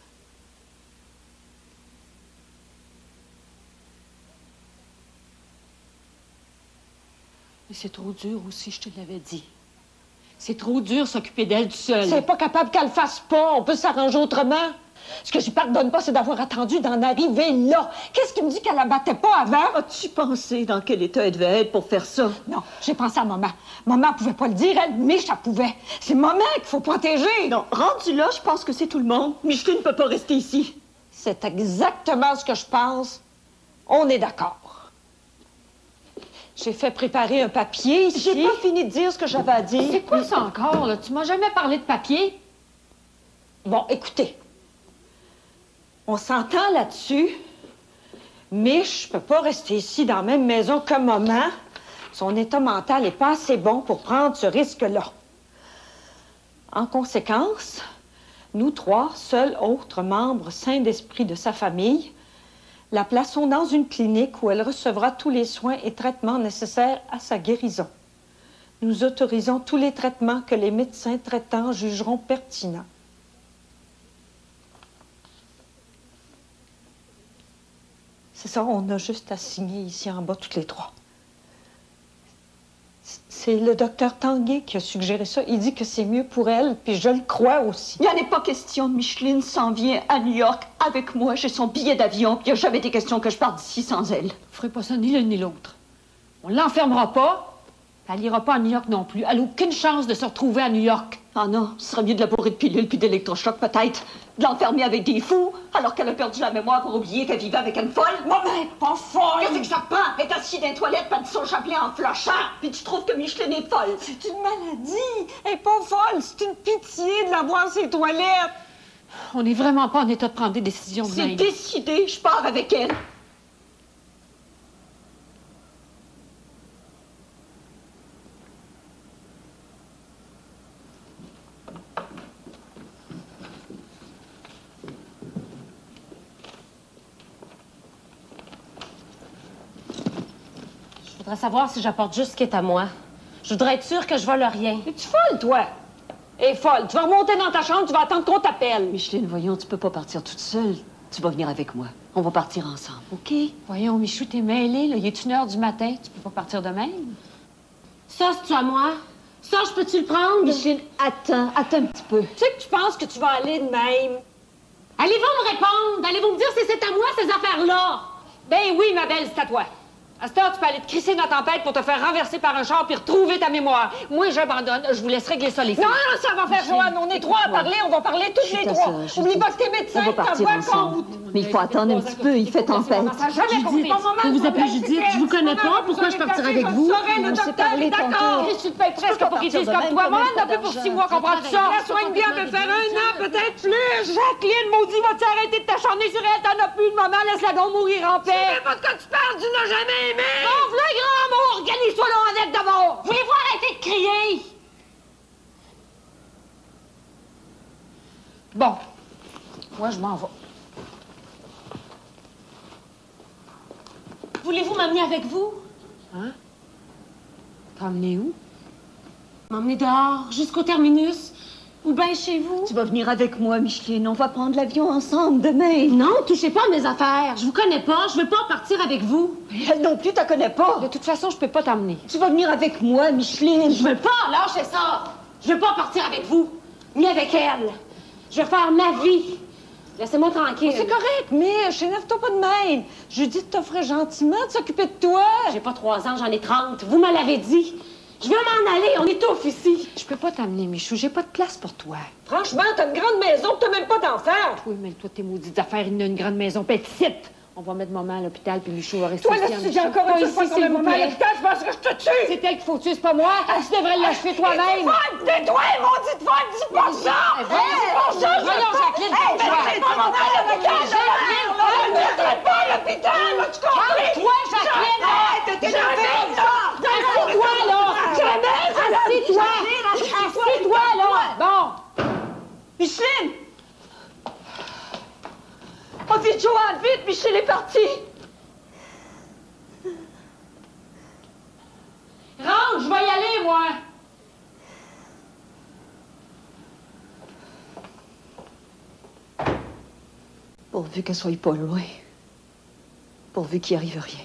Mais c'est trop dur aussi, je te l'avais dit. C'est trop dur s'occuper d'elle tout seul. C'est pas capable qu'elle le fasse pas. On peut s'arranger autrement. Ce que je pardonne pas, c'est d'avoir attendu d'en arriver là. Qu'est-ce qui me dit qu'elle la battait pas avant? As-tu pensé dans quel état elle devait être pour faire ça? Non, j'ai pensé à maman. Maman pouvait pas le dire, elle, mais ça pouvait. C'est maman qu'il faut protéger. Non, rendu là, je pense que c'est tout le monde. Micheline ne peut pas rester ici. C'est exactement ce que je pense. On est d'accord. J'ai fait préparer un papier ici. J'ai pas fini de dire ce que j'avais à dire. C'est quoi ça encore, là? Tu m'as jamais parlé de papier? Bon, écoutez. On s'entend là-dessus. Mich peut pas rester ici dans la même maison que maman. Son état mental n'est pas assez bon pour prendre ce risque-là. En conséquence, nous trois, seuls autres membres sains d'esprit de sa famille, la plaçons dans une clinique où elle recevra tous les soins et traitements nécessaires à sa guérison. Nous autorisons tous les traitements que les médecins traitants jugeront pertinents. C'est ça, on a juste à signer ici en bas, toutes les trois. C'est le docteur Tanguay qui a suggéré ça. Il dit que c'est mieux pour elle, puis je le crois aussi. Il n'y en est pas question. Micheline s'en vient à New York avec moi. J'ai son billet d'avion, puis il n'y a jamais été question que je parte d'ici sans elle. Vous ferez pas ça ni l'un ni l'autre. On l'enfermera pas. Elle n'ira pas à New York non plus. Elle n'a aucune chance de se retrouver à New York. Ah non, ce serait mieux de la bourrer de pilules puis d'électrochocs peut-être. De l'enfermer avec des fous, alors qu'elle a perdu la mémoire pour oublier qu'elle vivait avec une folle. Maman, pas folle! Qu'est-ce que ça prend? Elle est assise dans les toilettes, pas de son chapelet en flochant. Puis tu trouves que Micheline est folle. C'est une maladie. Elle est pas folle. C'est une pitié de la voir ses toilettes. On n'est vraiment pas en état de prendre des décisions de C'est même. décidé, je pars avec elle. Je voudrais savoir si j'apporte juste ce qui est à moi. Je voudrais être sûre que je vole rien. Es-tu folle, toi? Et folle. Tu vas remonter dans ta chambre, tu vas attendre qu'on t'appelle. Micheline, voyons, tu peux pas partir toute seule. Tu vas venir avec moi. On va partir ensemble, OK? Voyons, Michou, t'es mêlé, là. Il est 1h du matin. Tu peux pas partir de même. Ça, c'est-tu à moi? Ça, je peux-tu le prendre? Micheline, attends un petit peu. Tu sais que tu penses que tu vas aller de même? Allez-vous me répondre? Allez-vous me dire si c'est à moi, ces affaires-là? Ben oui, ma belle, c'est à toi. À cette heure, tu peux aller te crisser dans la tempête pour te faire renverser par un char puis retrouver ta mémoire. Moi, j'abandonne. Je vous laisse régler ça, les filles. Non, ça va faire, Joanne. On est trois à parler. On va parler toutes les trois. Oublie pas que t'es médecin, On va t'as partir voix ensemble. compte. Mais il faut attendre un petit peu, il fait tempête. Judith, vous appelez Judith, je vous connais pas, pourquoi je partirais avec vous? On s'est parlé tantôt. Qu'est-ce que tu te payes presque pour qu'ils disent comme toi? Moi, on a peu pour 6 mois qu'on prend ça. La soigne bien, peut faire 1 an, peut-être plus. Jacqueline, maudit, vas-tu arrêter de t'acharner sur elle? T'en as plus de maman, laisse-la donc mourir en paix. Tu sais pas de quoi tu parles, tu n'as jamais aimé. Grand mot, organise-toi là avec d'abord! Voulez-vous arrêter de crier? Bon. Moi, je m'en vais. Voulez-vous m'amener avec vous? Hein? T'emmener où? M'emmener dehors, jusqu'au terminus, ou bien chez vous? Tu vas venir avec moi, Micheline. On va prendre l'avion ensemble demain. Non, touchez pas à mes affaires. Je vous connais pas, je veux pas partir avec vous. Elle non plus, t'en connais pas. De toute façon, je peux pas t'emmener. Tu vas venir avec moi, Micheline. Je veux pas, lâchez ça. Je veux pas partir avec vous, ni avec elle. Je veux faire ma vie. Laissez-moi tranquille. C'est correct, mais énerve-toi pas de même. Judith t'offrait gentiment de s'occuper de toi. J'ai pas 3 ans, j'en ai 30. Vous me l'avez dit. Je veux m'en aller, on étouffe ici. Je peux pas t'emmener, Michou. J'ai pas de place pour toi. Franchement, t'as une grande maison, t'as même pas d'enfant. Oui, mais toi, tes maudites affaires, il y a une grande maison petite. On va mettre maman à l'hôpital, puis Michou va rester Toi, ici. là, si tu dis encore une fois qu'on a maman à l'hôpital, je pense que je te tue. C'est elle qu'il faut tuer, c'est pas moi. Tu devrais l'achever toi-même. Tais-toi, maudite folle, dis pas ça. Dis pas ça. Voyons, Jacqueline, pas maman à l'hôpital. Je ne mettrai pas à l'hôpital, tu comprends? toi, Jacqueline. Jamais, là. Assieds-toi, là. Jamais. Assieds-toi. Assieds-toi, là. Bon. Micheline! Oh, vite, Joanne, vite, Michel est parti! Rentre, je vais y aller, moi. Pourvu qu'elle soit pas loin. Pourvu qu'il arrive rien.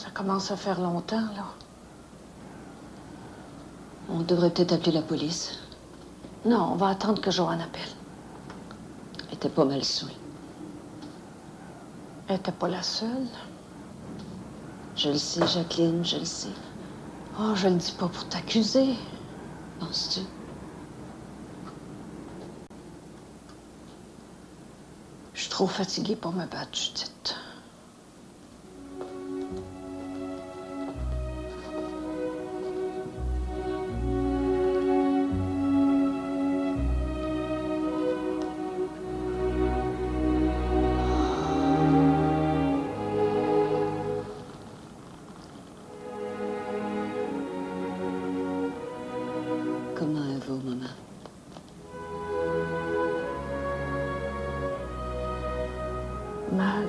Ça commence à faire longtemps, là. On devrait peut-être appeler la police. Non, on va attendre que Joanne appelle. Elle était pas mal saoule. Elle était pas la seule. Je le sais, Jacqueline, je le sais. Oh, je le dis pas pour t'accuser. Penses-tu? Je suis trop fatiguée pour me battre, Judith. Comment elle va, maman? Mal.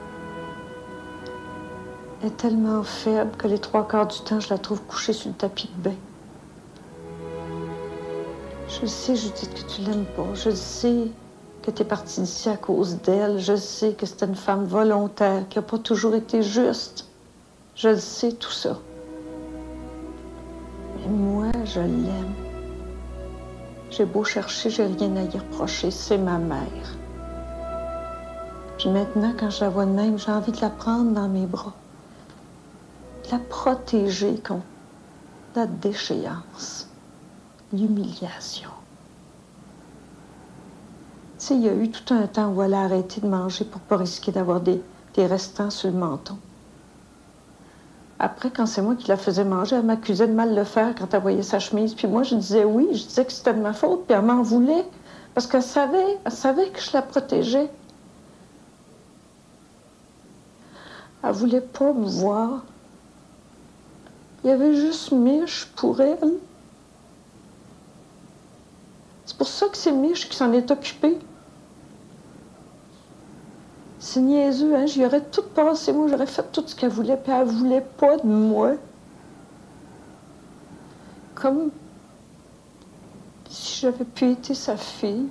Elle est tellement faible que les 3/4 du temps, je la trouve couchée sur le tapis de bain. Je sais, Judith, que tu l'aimes pas. Je sais que tu es partie d'ici à cause d'elle. Je sais que c'était une femme volontaire, qui n'a pas toujours été juste. Je le sais, tout ça. Mais moi, je l'aime. J'ai beau chercher, j'ai rien à y reprocher. C'est ma mère. Puis maintenant, quand je la vois de même, j'ai envie de la prendre dans mes bras. De la protéger contre la déchéance, l'humiliation. Tu sais, il y a eu tout un temps où elle a arrêté de manger pour pas risquer d'avoir des restants sur le menton. Après, quand c'est moi qui la faisais manger, elle m'accusait de mal le faire quand elle voyait sa chemise. Puis moi, je disais oui, je disais que c'était de ma faute, puis elle m'en voulait. Parce qu'elle savait que je la protégeais. Elle voulait pas me voir. Il y avait juste Mich pour elle. C'est pour ça que c'est Mich qui s'en est occupé. C'est niaiseux, hein? J'y aurais tout passé, moi, j'aurais fait tout ce qu'elle voulait, puis elle voulait pas de moi. Comme si j'avais pu être sa fille.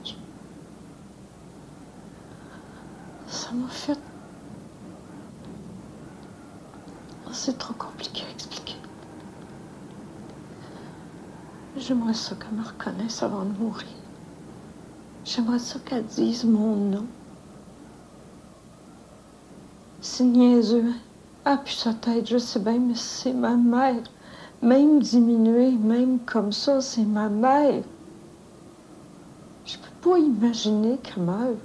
Ça m'a fait... C'est trop compliqué à expliquer. J'aimerais ça qu'elle me reconnaisse avant de mourir. J'aimerais ça qu'elle dise mon nom. C'est niaiseux, hein? Ah, puis sa tête, je sais bien, mais c'est ma mère. Même diminuée, même comme ça, c'est ma mère. Je peux pas imaginer qu'elle meure.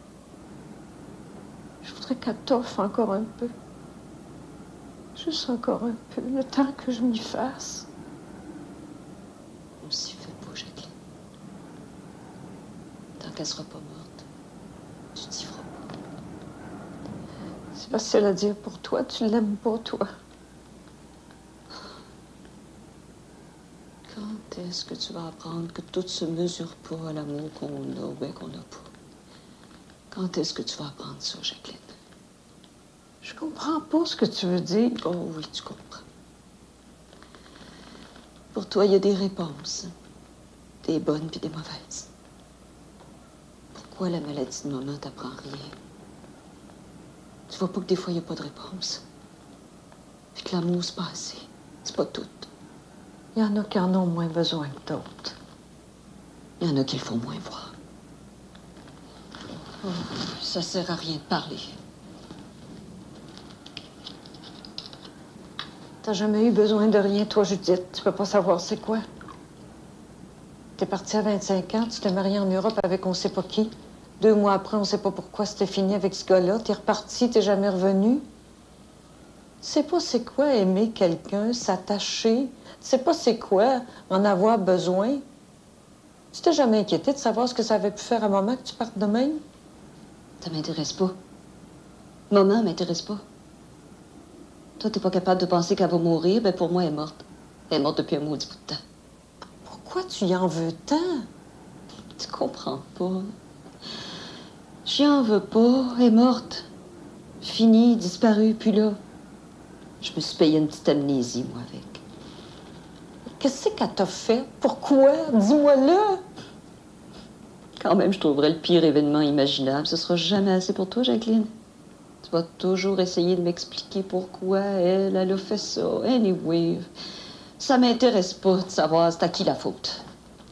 Je voudrais qu'elle t'offre encore un peu. Juste encore un peu, le temps que je m'y fasse. On s'y fait pas, Jacqueline. Tant qu'elle sera pas morte, tu t'y feras pas. C'est facile à dire pour toi, tu l'aimes pas, toi. Quand est-ce que tu vas apprendre que tout se mesure pas à l'amour qu'on a ou bien qu'on n'a pas? Quand est-ce que tu vas apprendre ça, Jacqueline? Je comprends pas ce que tu veux dire. Oh oui, tu comprends. Pour toi, il y a des réponses. Des bonnes puis des mauvaises. Pourquoi la maladie de maman t'apprend rien? Tu vois pas que des fois, il n'y a pas de réponse? Puis que l'amour, c'est pas assez. C'est pas tout. Il y en a qui en ont moins besoin que d'autres. Il y en a qui le font moins voir. Oh, ça sert à rien de parler. T'as jamais eu besoin de rien, toi, Judith. Tu peux pas savoir c'est quoi. T'es partie à 25 ans, tu t'es mariée en Europe avec on sait pas qui. 2 mois après, on sait pas pourquoi c'était fini avec ce gars-là. T'es repartie, t'es jamais revenue. Tu sais pas c'est quoi aimer quelqu'un, s'attacher. Tu sais pas c'est quoi en avoir besoin. Tu t'es jamais inquiétée de savoir ce que ça avait pu faire à maman que tu partes de même? Ça m'intéresse pas. Maman m'intéresse pas. Toi, t'es pas capable de penser qu'elle va mourir, ben pour moi, elle est morte. Elle est morte depuis un maudit bout de temps. Pourquoi tu y en veux tant? Tu comprends pas. J'y en veux pas. Elle est morte. Finie, disparue, puis là. Je me suis payé une petite amnésie, moi, avec. Qu'est-ce qu'elle t'a fait? Pourquoi? Dis-moi-le! Quand même, je trouverais le pire événement imaginable. Ce sera jamais assez pour toi, Jacqueline. Tu Tu vas toujours essayer de m'expliquer pourquoi elle a fait ça. Anyway, ça m'intéresse pas de savoir c'est à qui la faute.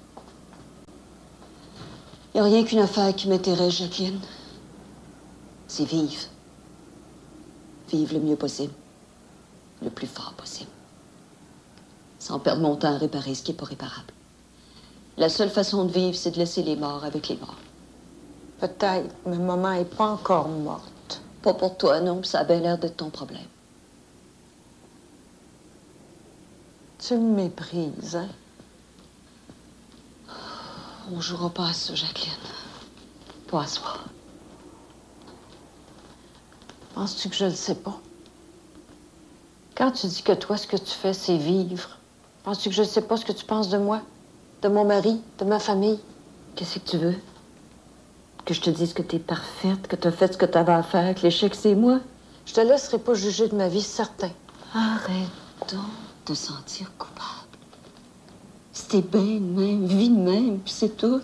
Il n'y a rien qu'une affaire qui m'intéresse, Jacqueline. C'est vivre. Vivre le mieux possible. Le plus fort possible. Sans perdre mon temps à réparer ce qui n'est pas réparable. La seule façon de vivre, c'est de laisser les morts avec les morts. Peut-être, mais maman n'est pas encore morte. Pas pour toi, non, puis ça a bien l'air d'être ton problème. Tu me méprises, hein? On jouera pas à ça, Jacqueline. Pas à soir. Penses-tu que je le sais pas? Quand tu dis que toi, ce que tu fais, c'est vivre, penses-tu que je ne sais pas ce que tu penses de moi? De mon mari? De ma famille? Qu'est-ce que tu veux? Que je te dise que t'es parfaite, que t'as fait ce que t'avais à faire, que l'échec, c'est moi? Je te laisserai pas juger de ma vie, certain. Arrête donc de te sentir coupable. C'était bien de même, vie de même, puis c'est tout.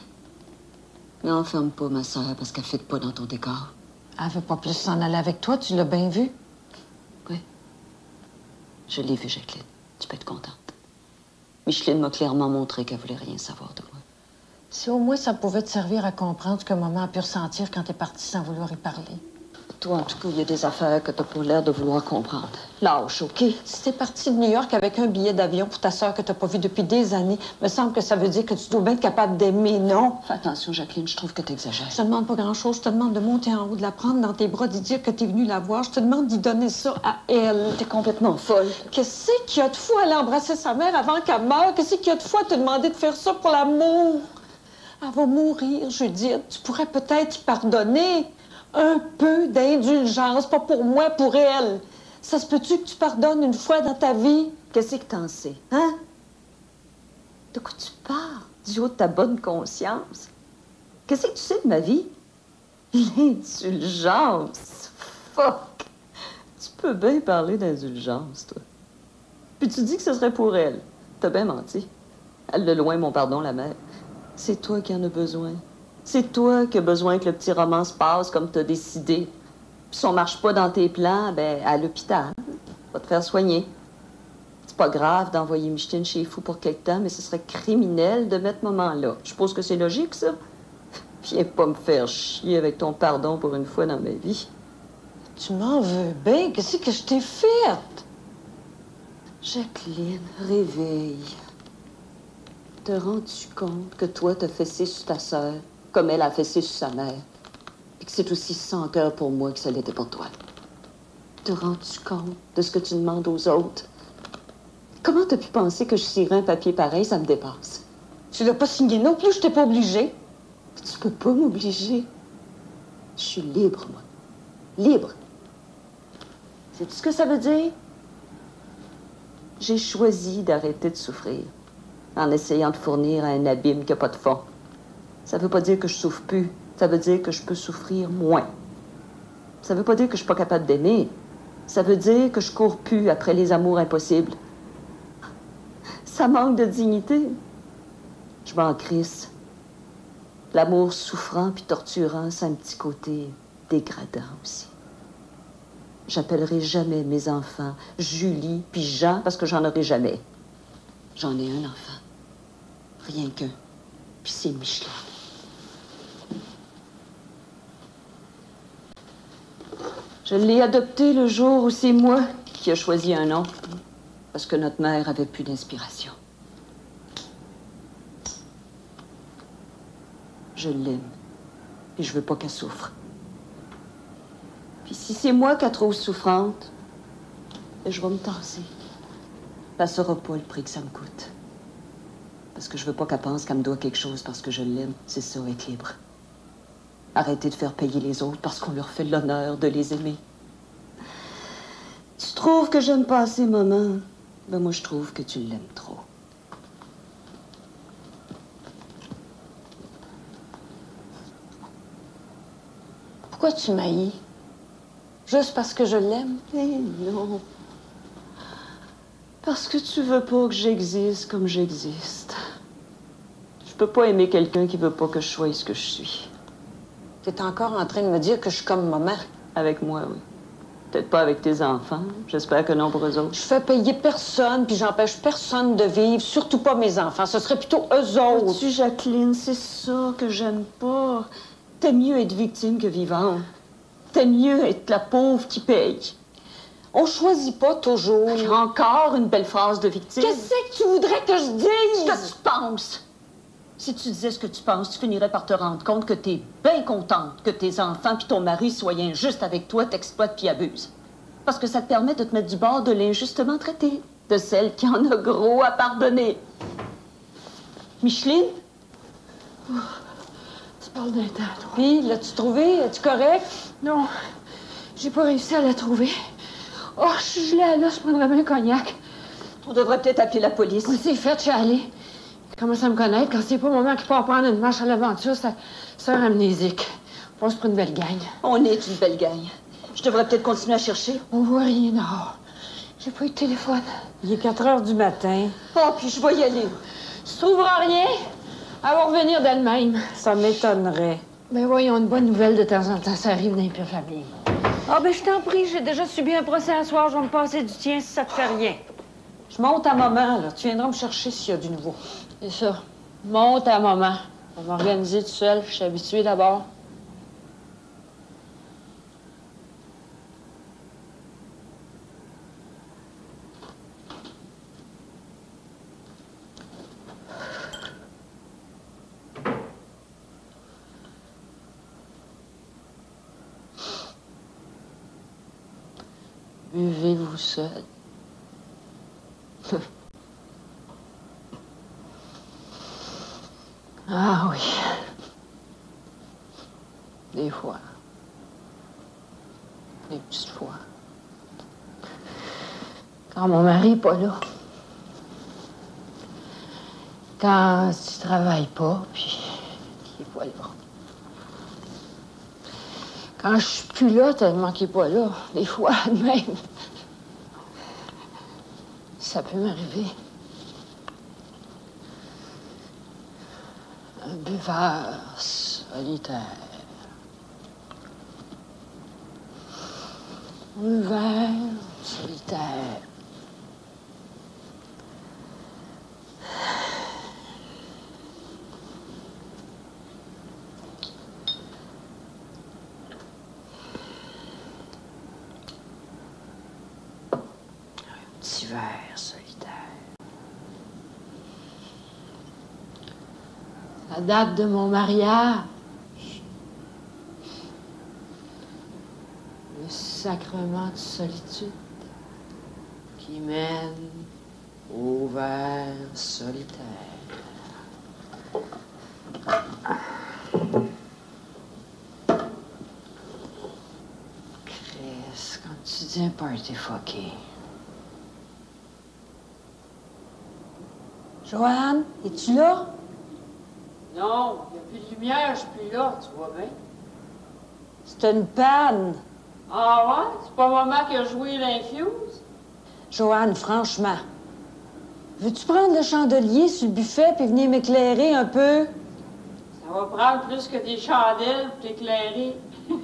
Mais enferme pas ma soeur parce qu'elle ne fit pas dans ton décor. Elle veut pas plus s'en aller avec toi, tu l'as bien vu. Oui. Je l'ai vu, Jacqueline. Tu peux être contente. Micheline m'a clairement montré qu'elle voulait rien savoir de moi. Si au moins ça pouvait te servir à comprendre ce que maman a pu ressentir quand t'es partie sans vouloir y parler. Toi, en tout cas, il y a des affaires que t'as pas l'air de vouloir comprendre. Lâche, OK? Si t'es partie de New York avec un billet d'avion pour ta sœur que t'as pas vue depuis des années, me semble que ça veut dire que tu dois bien être capable d'aimer, non? Fais attention, Jacqueline, je trouve que t'exagères. Je te demande pas grand-chose. Je te demande de monter en haut, de la prendre dans tes bras, d'y dire que t'es venue la voir. Je te demande d'y donner ça à elle. T'es complètement folle. Qu'est-ce qu'il y a de fou à aller embrasser sa mère avant qu'elle meure? Qu'est-ce qu'il y a de fou à te demander de faire ça pour l'amour? Elle va mourir, Judith. Tu pourrais peut-être y pardonner. Un peu d'indulgence, pas pour moi, pour elle. Ça se peut-tu que tu pardonnes une fois dans ta vie? Qu'est-ce que t'en sais, hein? De quoi tu parles? Du haut de ta bonne conscience? Qu'est-ce que tu sais de ma vie? L'indulgence. Fuck! Tu peux bien parler d'indulgence, toi. Puis tu dis que ce serait pour elle. T'as bien menti. Elle de loin, mon pardon, la mère. C'est toi qui en as besoin. C'est toi qui as besoin que le petit roman se passe comme t'as décidé. Puis si on marche pas dans tes plans, ben à l'hôpital. Va te faire soigner. C'est pas grave d'envoyer Micheline chez fou pour quelque temps, mais ce serait criminel de mettre maman là. Je suppose que c'est logique, ça? Viens pas me faire chier avec ton pardon pour une fois dans ma vie. Tu m'en veux bien. Qu'est-ce que je t'ai fait? Jacqueline, réveille. Te rends-tu compte que toi, t'as fessé sur ta sœur, comme elle a fessé sur sa mère, et que c'est aussi sans cœur pour moi que ça l'était pour toi? Te rends-tu compte de ce que tu demandes aux autres? Comment t'as pu penser que je signerais un papier pareil? Ça me dépasse. Tu l'as pas signé non plus, je t'ai pas obligée. Tu peux pas m'obliger. Je suis libre, moi. Libre. Sais-tu ce que ça veut dire? J'ai choisi d'arrêter de souffrir en essayant de fournir un abîme qui n'a pas de fond. Ça veut pas dire que je souffre plus. Ça veut dire que je peux souffrir moins. Ça veut pas dire que je suis pas capable d'aimer. Ça veut dire que je cours plus après les amours impossibles. Ça manque de dignité. Je m'en crisse. L'amour souffrant puis torturant, ça a un petit côté dégradant aussi. J'appellerai jamais mes enfants Julie puis Jean parce que j'en aurai jamais. J'en ai un enfant. Rien qu'un. Puis c'est Micheline. Je l'ai adopté le jour où c'est moi qui ai choisi un nom. Parce que notre mère avait plus d'inspiration. Je l'aime. Et je veux pas qu'elle souffre. Puis si c'est moi qui la trouve souffrante, je vais me tasser. Ça sera pas le prix que ça me coûte. Parce que je veux pas qu'elle pense qu'elle me doit quelque chose parce que je l'aime. C'est ça, être libre. Arrêter de faire payer les autres parce qu'on leur fait l'honneur de les aimer. Tu trouves que j'aime pas assez maman? Ben moi, je trouve que tu l'aimes trop. Pourquoi tu m'haïs? Juste parce que je l'aime? Eh non. Parce que tu veux pas que j'existe comme j'existe. Je peux pas aimer quelqu'un qui veut pas que je sois ce que je suis. T'es encore en train de me dire que je suis comme maman. Avec moi, oui. Peut-être pas avec tes enfants. J'espère que non pour eux autres. Je fais payer personne, puis j'empêche personne de vivre, surtout pas mes enfants. Ce serait plutôt eux autres. Vois-tu, Jacqueline, c'est ça que j'aime pas. T'aimes mieux être victime que vivante. T'aimes mieux être la pauvre qui paye. On choisit pas toujours. Encore une belle phrase de victime. Qu'est-ce que tu voudrais que je dise? Ce que tu penses. Si tu disais ce que tu penses, tu finirais par te rendre compte que t'es bien contente que tes enfants puis ton mari soient injustes avec toi, t'exploitent puis abusent. Parce que ça te permet de te mettre du bord de l'injustement traité, de celle qui en a gros à pardonner. Micheline? Oh, tu parles d'un temps, toi. Puis, l'as-tu trouvé? Es-tu correct? Non, j'ai pas réussi à la trouver. Oh, je suis gelée à l'os, je prendrais bien un cognac. On devrait peut-être appeler la police. Oui, c'est fait, je suis allée. Il commence à me connaître. Quand c'est pas maman qui part prendre une marche à l'aventure, ça sœur amnésique. On passe pour une belle gang. On est une belle gang. Je devrais peut-être continuer à chercher. On voit rien dehors. J'ai pas eu de téléphone. Il est 4 heures du matin. Oh, puis je vais y aller. Je trouverai rien. Elle va revenir d'elle-même. Ça m'étonnerait. Ben voyons, une bonne nouvelle de temps en temps, ça arrive dans les pires familles. Ah ben je t'en prie, j'ai déjà subi un procès à soir, je vais me passer du tien si ça te fait rien. Je monte à maman, là. Tu viendras me chercher s'il y a du nouveau. C'est ça. Monte à maman. On va m'organiser tout seul, je suis habituée d'abord. Buvez-vous seul. Ah oui. Des fois. Des petites fois. Quand mon mari n'est pas là. Quand tu travailles pas, puis qu'il n'est pas là. Quand je suis plus là, tellement qu'il n'est pas là, des fois, même, ça peut m'arriver. Un buveur solitaire. Un buveur solitaire. Petit verre solitaire. Ça date de mon mariage. Le sacrement de solitude qui mène au verre solitaire. Chris, quand tu dis un party fucké. Joanne, es-tu là? Non, il n'y a plus de lumière, je suis plus là, tu vois bien. C'est une panne. Ah ouais? C'est pas maman qui a joué l'infuse? Joanne, franchement, veux-tu prendre le chandelier sur le buffet puis venir m'éclairer un peu? Ça va prendre plus que des chandelles pour t'éclairer.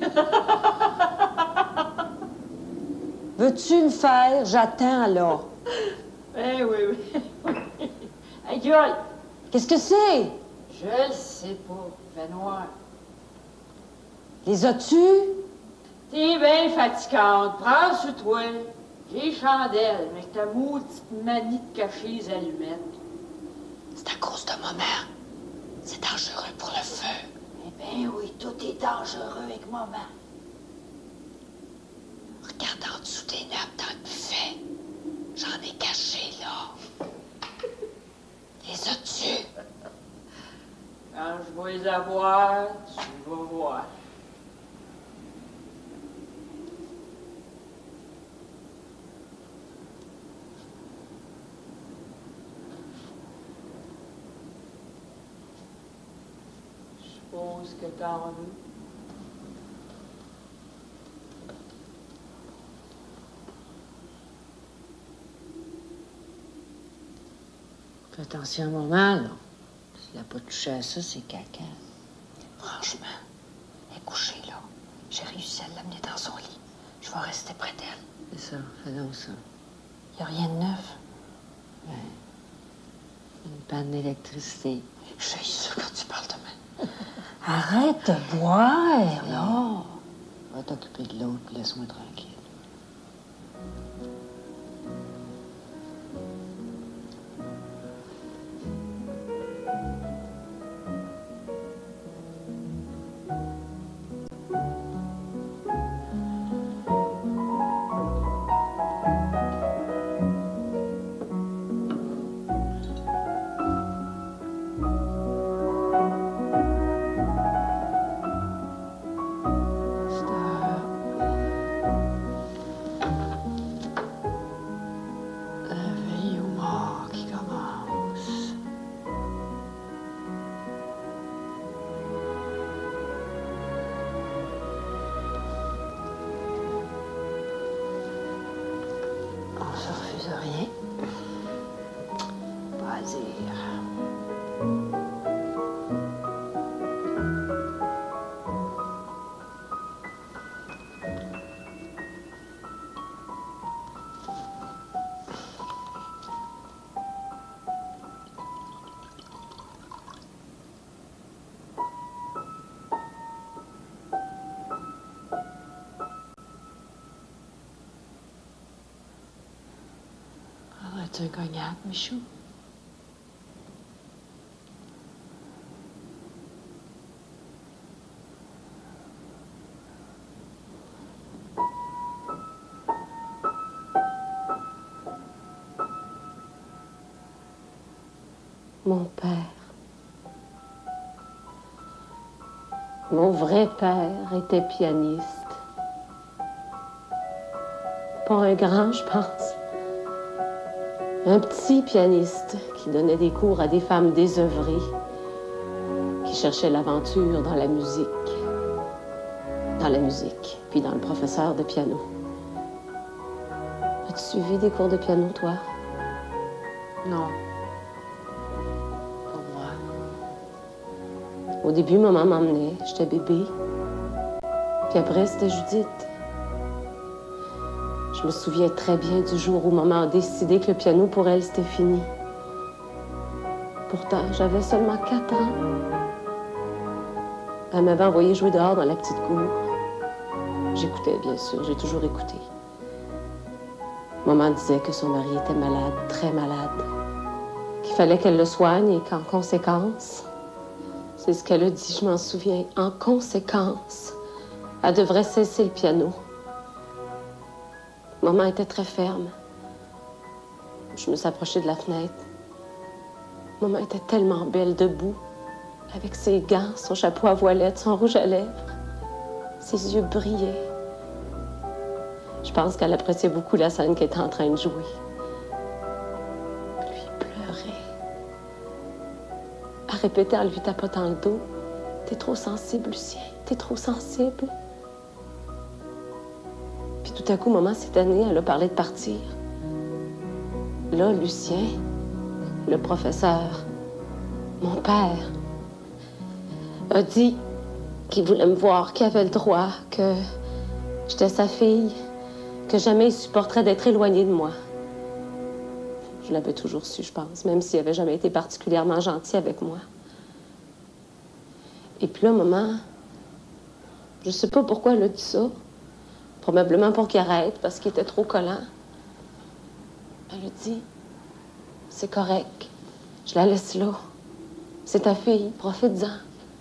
Veux-tu le faire? J'attends, là. Eh oui, oui. Hey, gueule! Qu'est-ce que c'est? Je le sais pas, fait noir. Les as-tu? T'es bien fatigante, prends sur toi. J'ai chandelle, mais ta maudite manie de cacher les allumettes. C'est à cause de maman. C'est dangereux pour le feu. Eh bien oui, tout est dangereux avec maman. Regarde en dessous des nappes dans le buffet. J'en ai caché, là. Les as-tu? Quand je vais les avoir, tu vas voir. Je suppose que t'en veux. Fais attention à maman, là. S'il n'a pas touché à ça, c'est caca. Franchement, elle est couchée, là. J'ai réussi à l'amener dans son lit. Je vais rester près d'elle. C'est ça, fais donc ça. Il n'y a rien de neuf. Ouais. Une panne d'électricité. J'ai ça quand tu parles de moi. Arrête de boire, là. Va t'occuper de l'autre, puis laisse-moi tranquille. Prendrais-tu un cognac, Michou? Mon père. Mon vrai père était pianiste. Pas un grand, je pense. Un petit pianiste qui donnait des cours à des femmes désœuvrées, qui cherchaient l'aventure dans la musique. Dans la musique, puis dans le professeur de piano. As-tu suivi des cours de piano, toi? Non. Pas moi. Au début, maman m'emmenait, j'étais bébé. Puis après, c'était Judith. Je me souviens très bien du jour où maman a décidé que le piano, pour elle, c'était fini. Pourtant, j'avais seulement 4 ans. Elle m'avait envoyé jouer dehors dans la petite cour. J'écoutais, bien sûr, j'ai toujours écouté. Maman disait que son mari était malade, très malade, qu'il fallait qu'elle le soigne et qu'en conséquence, c'est ce qu'elle a dit, je m'en souviens, en conséquence, elle devrait cesser le piano. Maman était très ferme. Je me suis approchée de la fenêtre. Maman était tellement belle debout, avec ses gants, son chapeau à voilette, son rouge à lèvres. Ses yeux brillaient. Je pense qu'elle appréciait beaucoup la scène qu'elle était en train de jouer. Lui, il pleurait. Elle répétait en lui tapotant le dos. « T'es trop sensible, Lucien. T'es trop sensible. » Puis tout à coup, maman, cette année, elle a parlé de partir. Là, Lucien, le professeur, mon père, a dit qu'il voulait me voir, qu'il avait le droit, que j'étais sa fille, que jamais il supporterait d'être éloigné de moi. Je l'avais toujours su, je pense, même s'il n'avait jamais été particulièrement gentil avec moi. Et puis là, maman, je sais pas pourquoi elle a dit ça. Probablement pour qu'il arrête, parce qu'il était trop collant. Elle a dit, c'est correct, je la laisse là. C'est ta fille, profite-en.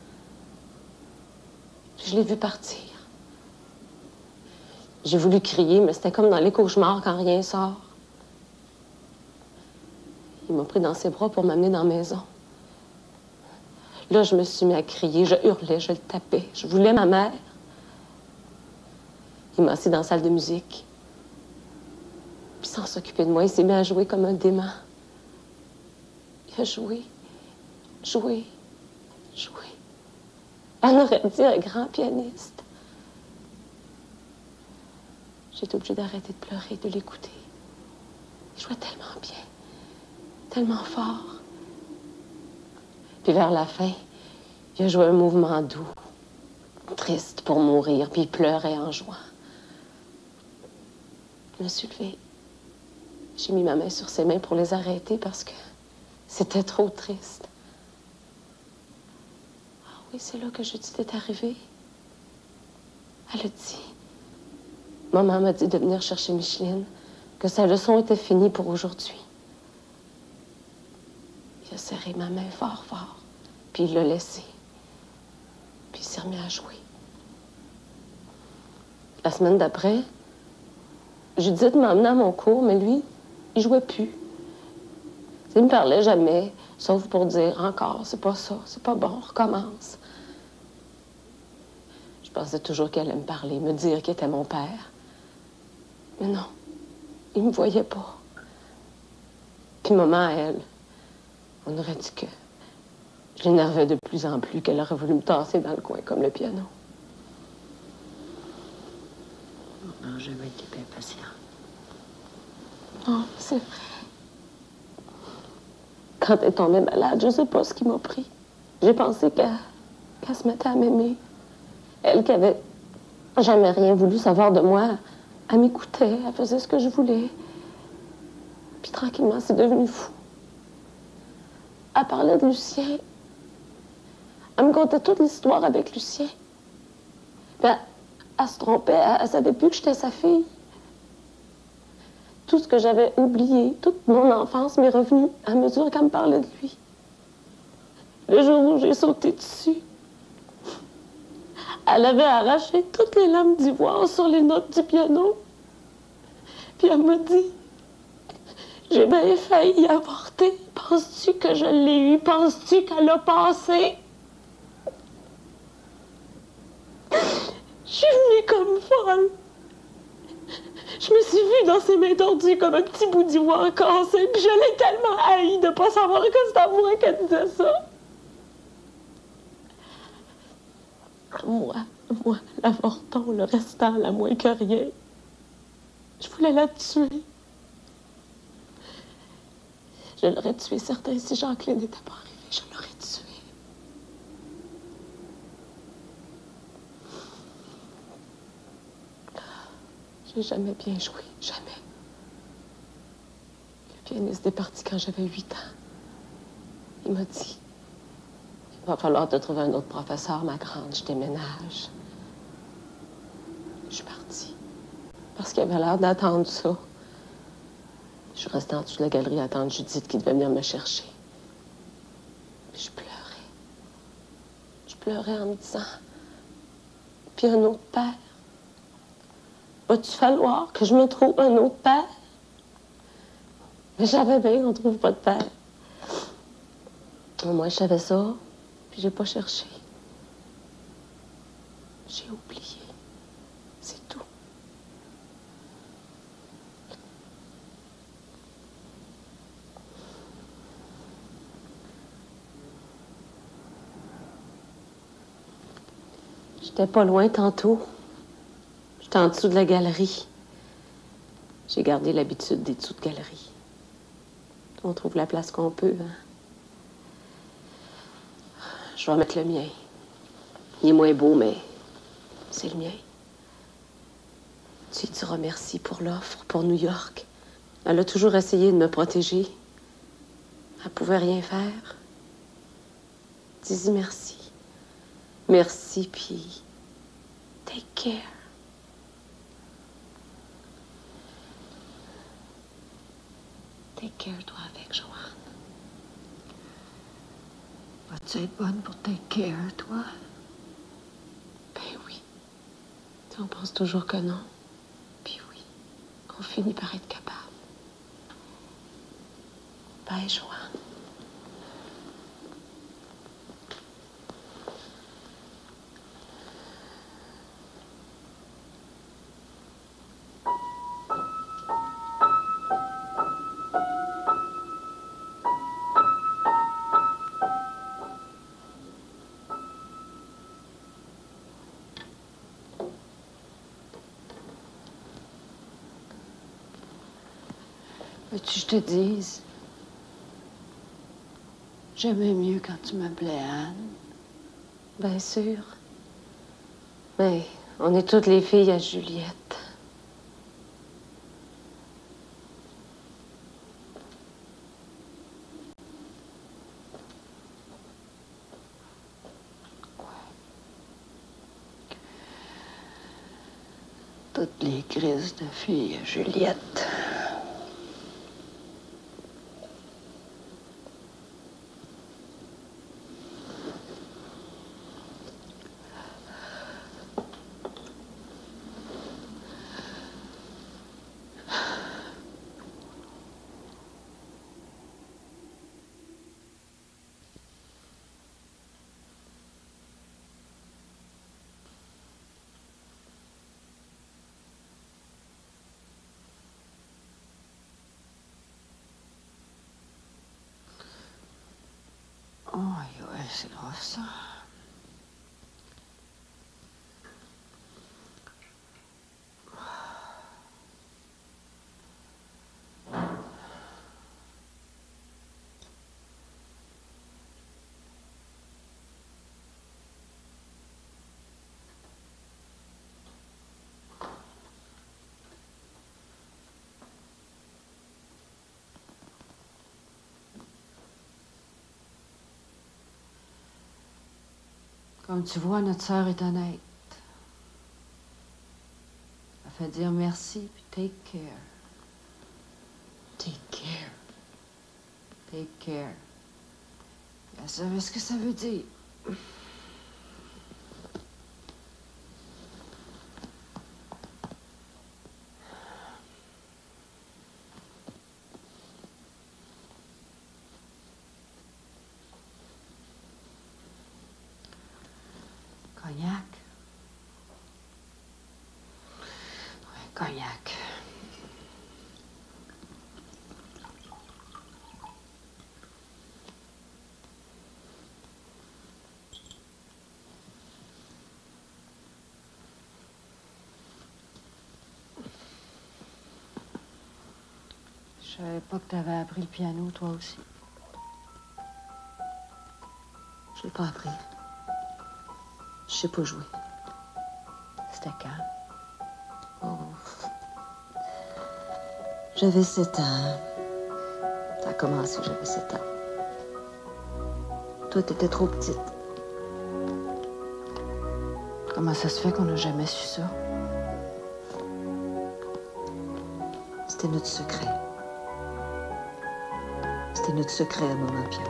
Je l'ai vue partir. J'ai voulu crier, mais c'était comme dans les cauchemars quand rien sort. Il m'a pris dans ses bras pour m'amener dans la maison. Là, je me suis mis à crier, je hurlais, je le tapais. Je voulais ma mère. Il m'a assis dans la salle de musique. Puis sans s'occuper de moi, il s'est mis à jouer comme un dément. Il a joué, joué, joué. On aurait dit un grand pianiste. J'étais obligée d'arrêter de pleurer, de l'écouter. Il jouait tellement bien, tellement fort. Puis vers la fin, il a joué un mouvement doux, triste pour mourir, puis il pleurait en jouant. Je me suis levée. J'ai mis ma main sur ses mains pour les arrêter parce que c'était trop triste. Ah oui, c'est là que Judith est arrivée. Elle a dit... Maman m'a dit de venir chercher Micheline, que sa leçon était finie pour aujourd'hui. Il a serré ma main fort, fort, puis il l'a laissé. Puis il s'est remis à jouer. La semaine d'après, Judith m'a emmené à mon cours, mais lui, il jouait plus. Il me parlait jamais, sauf pour dire encore, c'est pas ça, c'est pas bon, recommence. Je pensais toujours qu'elle allait me parler, me dire qu'il était mon père. Mais non, il me voyait pas. Puis maman, elle, on aurait dit que je l'énervais de plus en plus, qu'elle aurait voulu me tasser dans le coin comme le piano. On n'a jamais été bien patient. Non, c'est vrai. Quand elle est tombée malade, je sais pas ce qui m'a pris. J'ai pensé qu'elle se mettait à m'aimer. Elle qui avait jamais rien voulu savoir de moi, elle m'écoutait, elle faisait ce que je voulais. Puis tranquillement, c'est devenu fou. Elle parlait de Lucien. Elle me contait toute l'histoire avec Lucien. Puis elle se trompait, elle savait plus que j'étais sa fille. Tout ce que j'avais oublié, toute mon enfance m'est revenu à mesure qu'elle me parlait de lui. Le jour où j'ai sauté dessus, elle avait arraché toutes les lames d'ivoire sur les notes du piano. Puis elle m'a dit, j'ai bien failli avorter. Penses-tu que je l'ai eu? Penses-tu qu'elle a passé? Je suis venue comme folle. Je me suis vue dans ses mains tordues comme un petit bout d'ivoire cassé, puis je l'ai tellement haï de pas savoir que c'était à moi qu'elle disait ça. Moi, l'avorton, le restant, la moins que rien. Je voulais la tuer. Je l'aurais tuée, certain, si Jacqueline n'était pas arrivée. Je l'aurais tuée. J'ai jamais bien joué, jamais. Le pianiste est parti quand j'avais 8 ans. Il m'a dit, il va falloir te trouver un autre professeur, ma grande, je déménage. Je suis partie. Parce qu'il avait l'air d'attendre ça. Je suis restée en dessous de la galerie à attendre Judith qui devait venir me chercher. Puis je pleurais. Je pleurais en me disant, puis un autre père. Va-tu falloir que je me trouve un autre père? Mais j'avais bien qu'on ne trouve pas de père. Au moins, je savais ça, puis j'ai pas cherché. J'ai oublié. C'est tout. J'étais pas loin tantôt. J'étais en dessous de la galerie. J'ai gardé l'habitude des dessous de galerie. On trouve la place qu'on peut, hein. Je vais mettre le mien. Il est moins beau, mais c'est le mien. Tu lui diras merci pour l'offre, pour New York. Elle a toujours essayé de me protéger. Elle pouvait rien faire. Dis-y merci. Merci, puis take care. Take care, toi, avec Joanne. Vas-tu être bonne pour take care, toi? Ben oui. On pense toujours que non. Puis oui, on finit par être capable. Bye, Joanne. Veux-tu que je te dise? J'aimais mieux quand tu m'appelais Anne. Bien sûr. Mais on est toutes les filles à Juliette. Toutes les crises de filles à Juliette. Aïe, ouais, c'est grave, ça. Comme tu vois, notre sœur est honnête. Elle fait dire merci, puis take care. Take care. Take care. Elle savait ce que ça veut dire. Cognac. Ouais, cognac. Je savais pas que t'avais appris le piano, toi aussi. Je l'ai pas appris. Je sais pas jouer. C'était quand? Oh. J'avais 7 ans. Ça a commencé, j'avais 7 ans. Toi, t'étais trop petite. Comment ça se fait qu'on n'a jamais su ça? C'était notre secret. C'était notre secret à maman Pierre.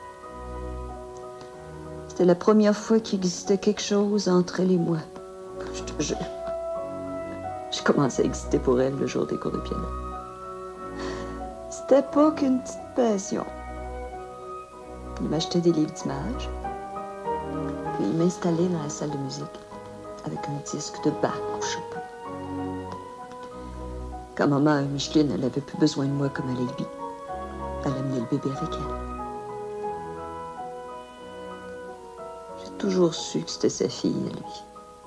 C'était la première fois qu'il existait quelque chose entre elle et moi. Je te jure. J'ai commencé à exister pour elle le jour des cours de piano. C'était pas qu'une petite passion. Il m'achetait des livres d'images. Puis il m'installait dans la salle de musique avec un disque de Bach ou Chopin. Quand maman Micheline, elle avait plus besoin de moi comme à Lévi, elle amenait le bébé avec elle. J'ai toujours su que c'était sa fille à lui.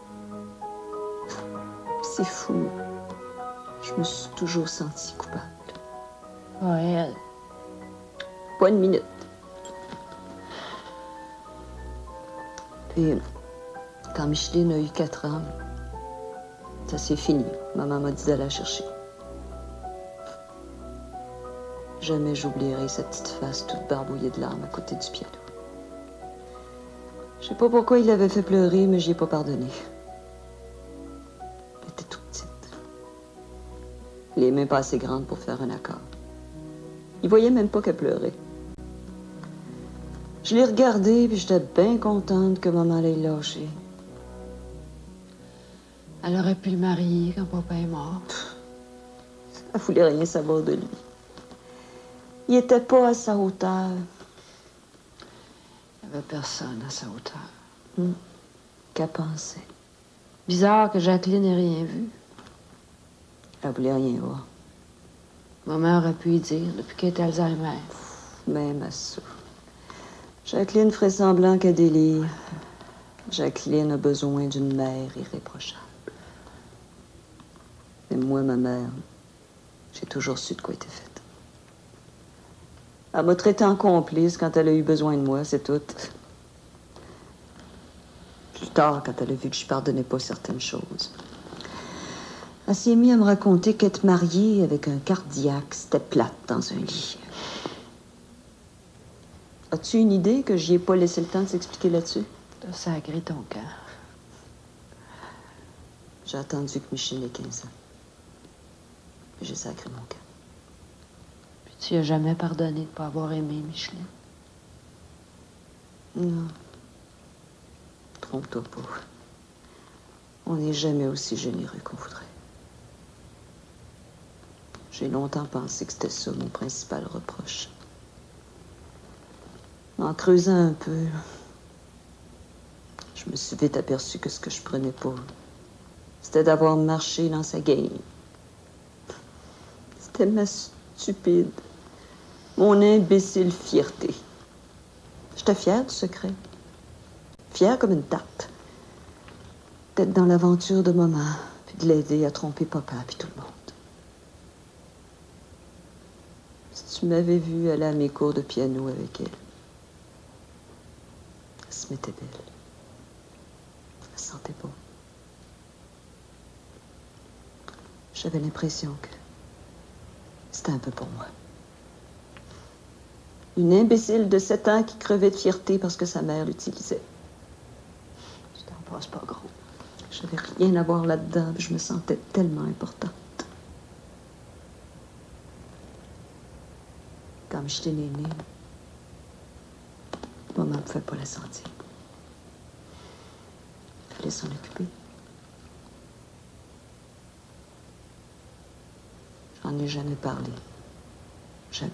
C'est fou. Je me suis toujours sentie coupable. Ouais, elle. Pas une minute. Puis, quand Micheline a eu 4 ans, ça s'est fini. Maman m'a dit d'aller la chercher. Jamais j'oublierai sa petite face toute barbouillée de larmes à côté du piano. Je sais pas pourquoi il l'avait fait pleurer, mais j'y ai pas pardonné. Elle était toute petite. Les mains pas assez grandes pour faire un accord. Il voyait même pas qu'elle pleurait. Je l'ai regardée, puis j'étais bien contente que maman l'ait lâché. Elle aurait pu le marier quand papa est mort. Elle voulait rien savoir de lui. Il était pas à sa hauteur. Il n'y avait personne à sa hauteur. Qu'elle pensait. Bizarre que Jacqueline n'ait rien vu. Elle voulait rien voir. Maman aurait pu y dire depuis qu'elle était Alzheimer. Même à ça. Jacqueline ferait semblant qu'elle délire. Jacqueline a besoin d'une mère irréprochable. Mais moi, ma mère, j'ai toujours su de quoi elle était faite. Elle m'a traité en complice quand elle a eu besoin de moi, c'est tout. Plus tard, quand elle a vu que je pardonnais pas certaines choses. Elle s'est mise à me raconter qu'être mariée avec un cardiaque, c'était plate dans un lit. As-tu une idée que j'y ai pas laissé le temps de s'expliquer là-dessus? T'as sacré ton cœur. J'ai attendu que Micheline ait 15 ans. Puis j'ai sacré mon cœur. Puis tu as jamais pardonné de pas avoir aimé Micheline. Non. Trompe-toi pas. On n'est jamais aussi généreux qu'on voudrait. J'ai longtemps pensé que c'était ça mon principal reproche. En creusant un peu, je me suis vite aperçu que ce que je prenais pas, c'était d'avoir marché dans sa game. C'était ma stupide, mon imbécile fierté. J'étais fière du secret. Fière comme une tarte. D'être dans l'aventure de maman, puis de l'aider à tromper papa, puis tout le monde. Si tu m'avais vu aller à mes cours de piano avec elle, elle se mettait belle. Elle se sentait beau. J'avais l'impression que c'était un peu pour moi. Une imbécile de 7 ans qui crevait de fierté parce que sa mère l'utilisait. Tu t'en passes pas gros. J'avais rien à voir là-dedans, puis je me sentais tellement importante. Quand j'étais née, maman ne pouvait pas la sentir. Il fallait s'en occuper. J'en ai jamais parlé. Jamais.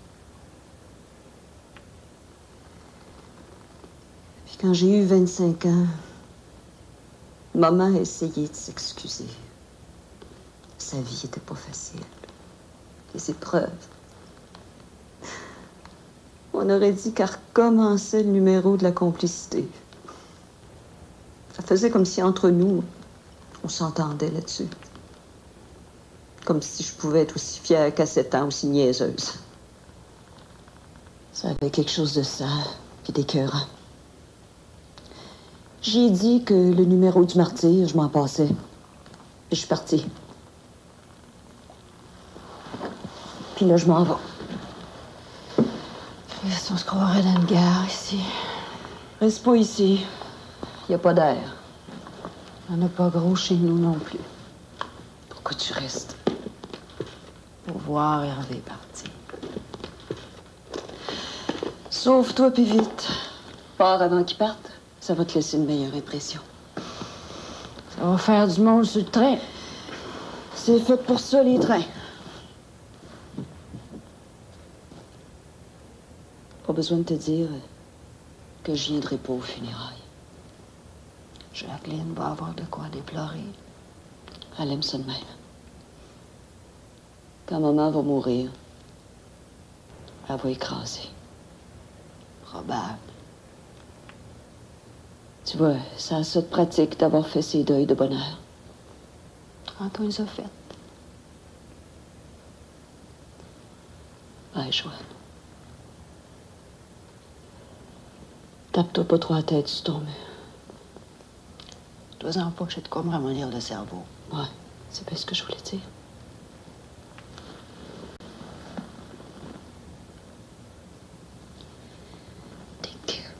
Puis quand j'ai eu 25 ans, maman a essayé de s'excuser. Sa vie était pas facile. Les épreuves. On aurait dit qu'elle recommençait le numéro de la complicité. Ça faisait comme si entre nous, on s'entendait là-dessus. Comme si je pouvais être aussi fière qu'à 7 ans, aussi niaiseuse. Ça avait quelque chose de ça, puis d'écœurant. J'ai dit que le numéro du martyr, je m'en passais. Puis je suis partie. Puis là, je m'en vais. Christ, on se croirait dans une gare ici. Reste pas ici. Il n'y a pas d'air. On n'a pas gros chez nous non plus. Pourquoi tu restes? Pour voir Hervé partir. Sauve-toi, puis vite. Pars avant qu'il parte. Ça va te laisser une meilleure impression. Ça va faire du monde sur le train. C'est fait pour ça, les trains. Pas besoin de te dire que je viendrai pas aux funérailles. Jacqueline va avoir de quoi déplorer. Elle aime ça de même. Quand maman va mourir, elle va écraser. Probable. Tu vois, ça a ça de pratique d'avoir fait ses deuils de bonheur. Antoine les a fait. Ouais, Joanne. Tape-toi pas trop la tête sur ton mur. Dois-en pas que j'ai de quoi me ramollir le cerveau. Ouais, c'est pas ce que je voulais dire. Take care.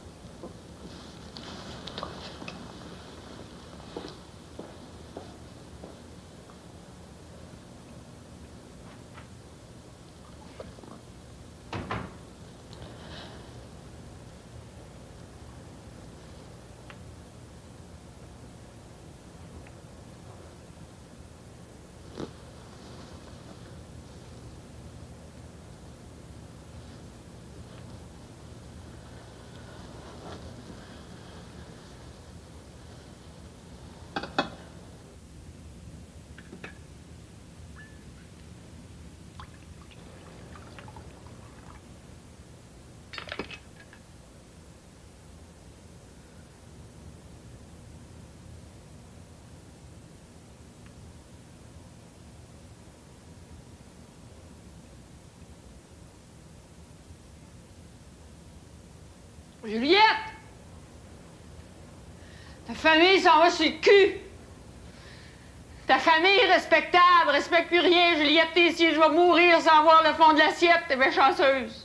Juliette! Ta famille s'en va sur le cul. Ta famille est respectable, respecte plus rien. Juliette Tessier, je vais mourir sans voir le fond de l'assiette. T'es bien chanceuse.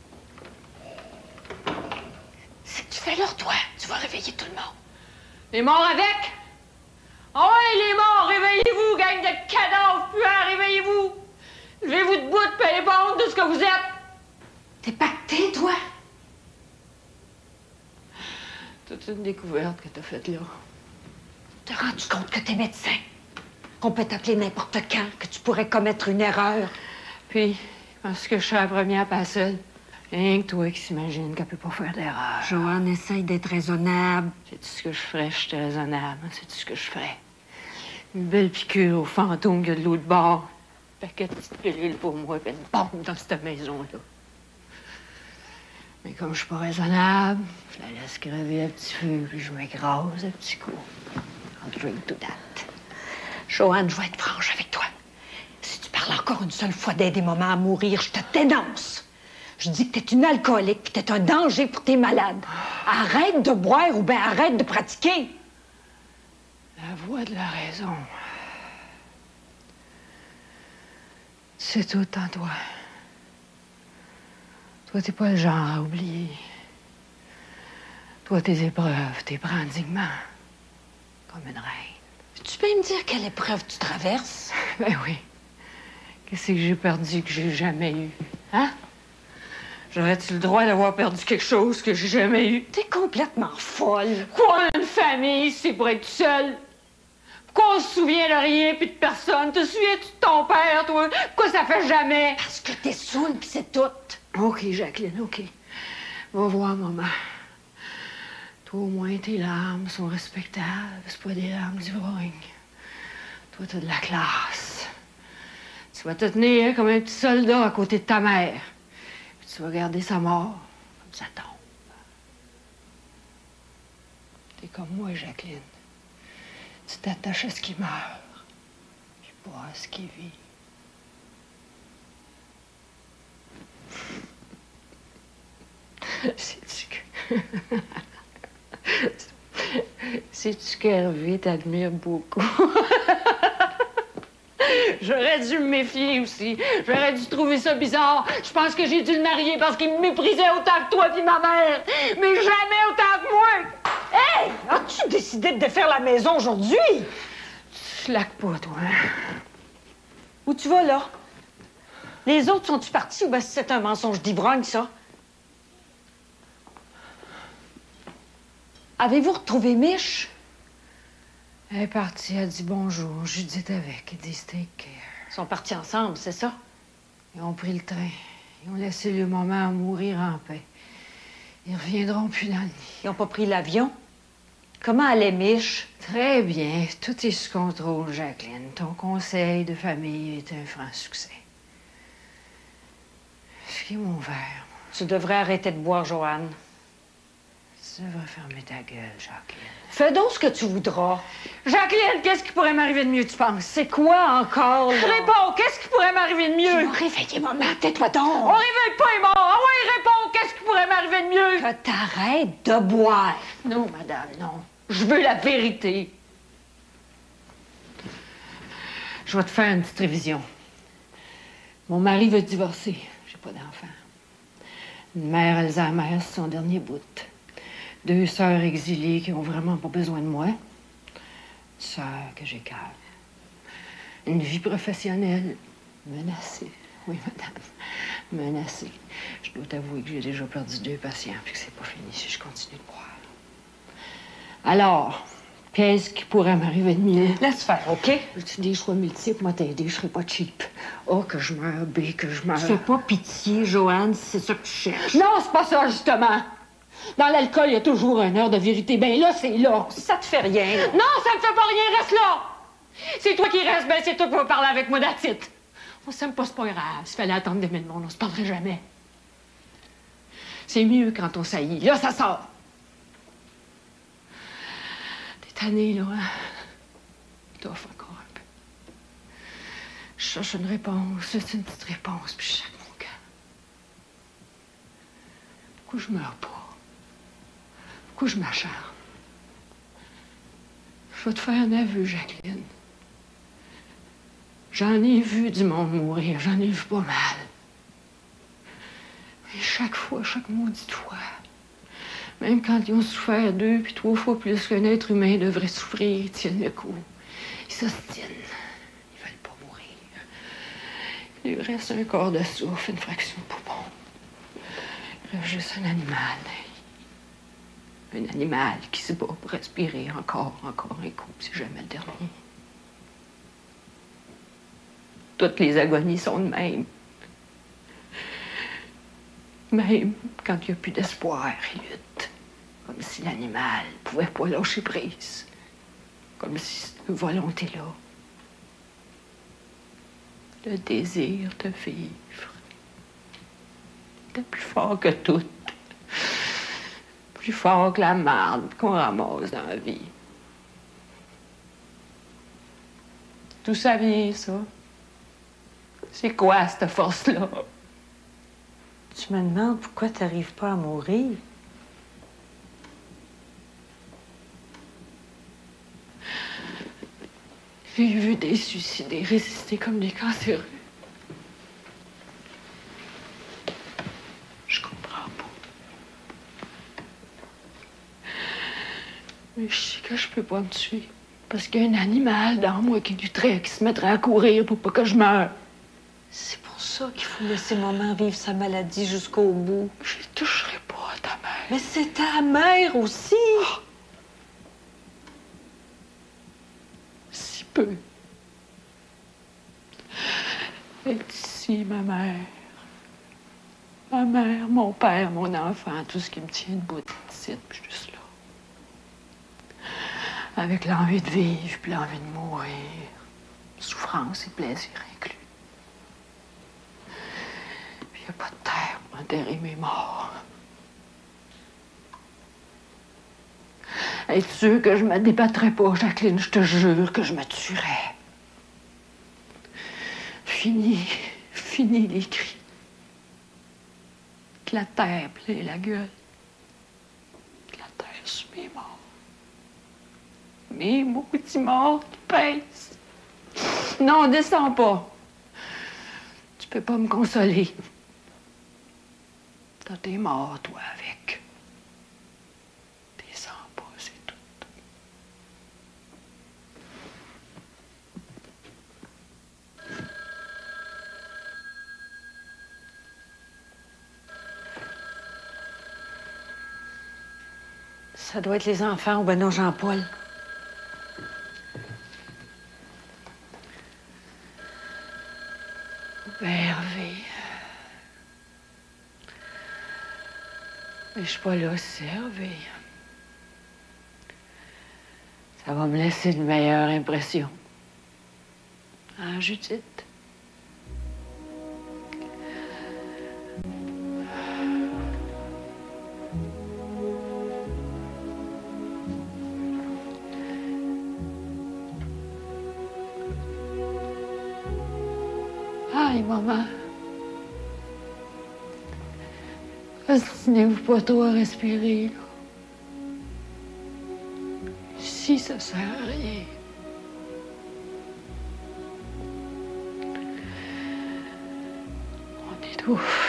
C'est que tu fais leur toi. Tu vas réveiller tout le monde. Les morts avec? Oh ouais, les morts, réveillez-vous, gang de cadavres puants, réveillez-vous. Levez-vous debout, puis allez pas honte de ce que vous êtes. T'es pacté, toi? Toute une découverte que t'as faite là. T'as rendu compte que t'es médecin? Qu'on peut t'appeler n'importe quand, que tu pourrais commettre une erreur? Puis, parce que je suis la première, pas la seule. Rien que toi qui s'imagine qu'elle peut pas faire d'erreur. Joanne, essaye d'être raisonnable. Sais-tu ce que je ferais? Je suis raisonnable. Sais-tu ce que je ferais? Une belle piqûre au fantôme qu'il y a de l'autre bord. Un paquet de petites pilules pour moi, puis une bombe dans cette maison-là. Mais comme je suis pas raisonnable, je la laisse crever à petit feu, puis je m'écrase à petits coups. I'll drink to that. Joanne, je vais être franche avec toi. Si tu parles encore une seule fois d'aider maman à mourir, je te dénonce. Je dis que t'es une alcoolique, puis t'es un danger pour tes malades. Arrête de boire ou bien arrête de pratiquer. La voix de la raison. C'est tout en toi. Toi, t'es pas le genre à oublier. Toi, tes épreuves, t'es prends dignement. Comme une reine. Tu peux me dire quelle épreuve tu traverses? Ben oui. Qu'est-ce que j'ai perdu que j'ai jamais eu? Hein? J'aurais-tu le droit d'avoir perdu quelque chose que j'ai jamais eu? T'es complètement folle. Quoi, une famille, c'est pour être seule? Pourquoi on se souvient de rien puis de personne? Te souviens-tu de ton père, toi? Pourquoi ça fait jamais? Parce que t'es saoule, puis c'est tout. OK, Jacqueline, OK. Va voir maman. Toi, au moins, tes larmes sont respectables. C'est pas des larmes d'ivrogne. Toi, t'as de la classe. Tu vas te tenir comme un petit soldat à côté de ta mère. Puis tu vas garder sa mort comme ça tombe. T'es comme moi, Jacqueline. Tu t'attaches à ce qui meurt, puis pas à ce qui vit. Sais-tu qu'Hervé t'admire beaucoup? J'aurais dû me méfier aussi. J'aurais dû trouver ça bizarre. Je pense que j'ai dû le marier parce qu'il me méprisait autant que toi puis ma mère. Mais jamais autant que moi. Hey! As-tu décidé de défaire la maison aujourd'hui? Tu slaques pas, toi. Où tu vas, là? Les autres sont-tu partis ou bien c'est un mensonge d'ivrogne, ça? Avez-vous retrouvé Mich? Elle est partie, elle dit bonjour. Judith avec. Elle dit take care. Ils sont partis ensemble, c'est ça? Ils ont pris le train. Ils ont laissé le moment à mourir en paix. Ils reviendront plus dans le nid. Ils n'ont pas pris l'avion? Comment allait Mich? Très bien. Tout est sous contrôle, Jacqueline. Ton conseil de famille est un franc succès. Fiez mon verre. Tu devrais arrêter de boire, Joanne. Tu devrais fermer ta gueule, Jacqueline. Fais donc ce que tu voudras. Jacqueline, qu'est-ce qui pourrait m'arriver de mieux, tu penses? C'est quoi encore, là? Réponds, qu'est-ce qui pourrait m'arriver de mieux? Tu m'as réveillé, maman, tais-toi donc. On réveille pas les morts. Ah ouais, réponds, qu'est-ce qui pourrait m'arriver de mieux? Que t'arrêtes de boire. Non, madame, non. Je veux la vérité. Je vais te faire une petite révision. Mon mari veut divorcer. J'ai pas d'enfant. Une mère Alzheimer, c'est son dernier bout. 2 sœurs exilées qui ont vraiment pas besoin de moi. Une sœur que j'écarte. Une vie professionnelle menacée. Oui, madame, menacée. Je dois t'avouer que j'ai déjà perdu 2 patients puis que c'est pas fini si je continue de boire. Alors, qu'est-ce qui pourrait m'arriver de mieux? Laisse faire, OK? Veux-tu des choix multiples? Moi, t'aider, je serai pas cheap. A, que je meurs. B, que je meurs. Fais pas pitié, Joanne, si c'est ça que tu cherches. Non, c'est pas ça, justement. Dans l'alcool, il y a toujours une heure de vérité. Ben là, c'est là. Ça te fait rien. Non, ça me fait pas rien, reste là. C'est toi qui restes, ben c'est toi qui vas parler avec moi d'attitude. On s'aime pas, c'est pas grave. S'il fallait attendre d'aimer le monde, on se parlerait jamais. C'est mieux quand on saillit. Là, ça sort. T'es tanné, là, hein? T'offres encore un peu. Je cherche une réponse. C'est une petite réponse, puis je chaque mon cœur. Pourquoi je meurs pas? Pourquoi je m'acharne? Je vais te faire un aveu, Jacqueline. J'en ai vu du monde mourir, j'en ai vu pas mal. Et chaque fois, chaque maudite fois, même quand ils ont souffert 2 puis 3 fois plus qu'un être humain devrait souffrir, ils tiennent le coup. Ils s'ostinent. Ils veulent pas mourir. Il lui reste un quart de souffle, une fraction de poumon. Il reste juste un animal. Un animal qui se bat pour respirer encore un coup, c'est jamais le dernier. Toutes les agonies sont de même. Même quand il n'y a plus d'espoir, il lutte. Comme si l'animal ne pouvait pas lâcher prise. Comme si cette volonté-là, le désir de vivre, était plus fort que tout. Plus fort que la marde qu'on ramasse dans la vie. D'où ça vient, ça? C'est quoi, cette force-là? Tu me demandes pourquoi tu n'arrives pas à mourir? J'ai vu des suicidés résister comme des cancéreux. Je comprends pas. Mais je sais que je peux pas me tuer. Parce qu'il y a un animal dans moi qui lutterait, qui se mettrait à courir pour pas que je meure. C'est pour ça qu'il faut laisser maman vivre sa maladie jusqu'au bout. Je ne toucherai pas à ta mère. Mais c'est ta mère aussi! Oh. Si peu. Elle est ici, ma mère. Ma mère, mon père, mon enfant, tout ce qui me tient debout ici, puis juste là. Avec l'envie de vivre, puis l'envie de mourir. Souffrance et plaisir inclus. Puis il n'y a pas de terre pour enterrer mes morts. Es-tu sûre que je me débattrais pas, Jacqueline? Je te jure que je me tuerais. Fini les cris. Que la terre plaît la gueule. Que la terre sur mes morts. Mes maudits morts qui pèsent. Non, descends pas. Tu peux pas me consoler. T'as tes morts, toi, avec. Descends pas, c'est tout. Ça doit être les enfants ou ben non, Jean-Paul. Ben, Hervé. Mais je suis pas là, c'est Hervé. Ça va me laisser une meilleure impression. Hein, Judith? Aïe, maman. Ostinez-vous pas trop à respirer, là. Si ça sert à rien. On étouffe.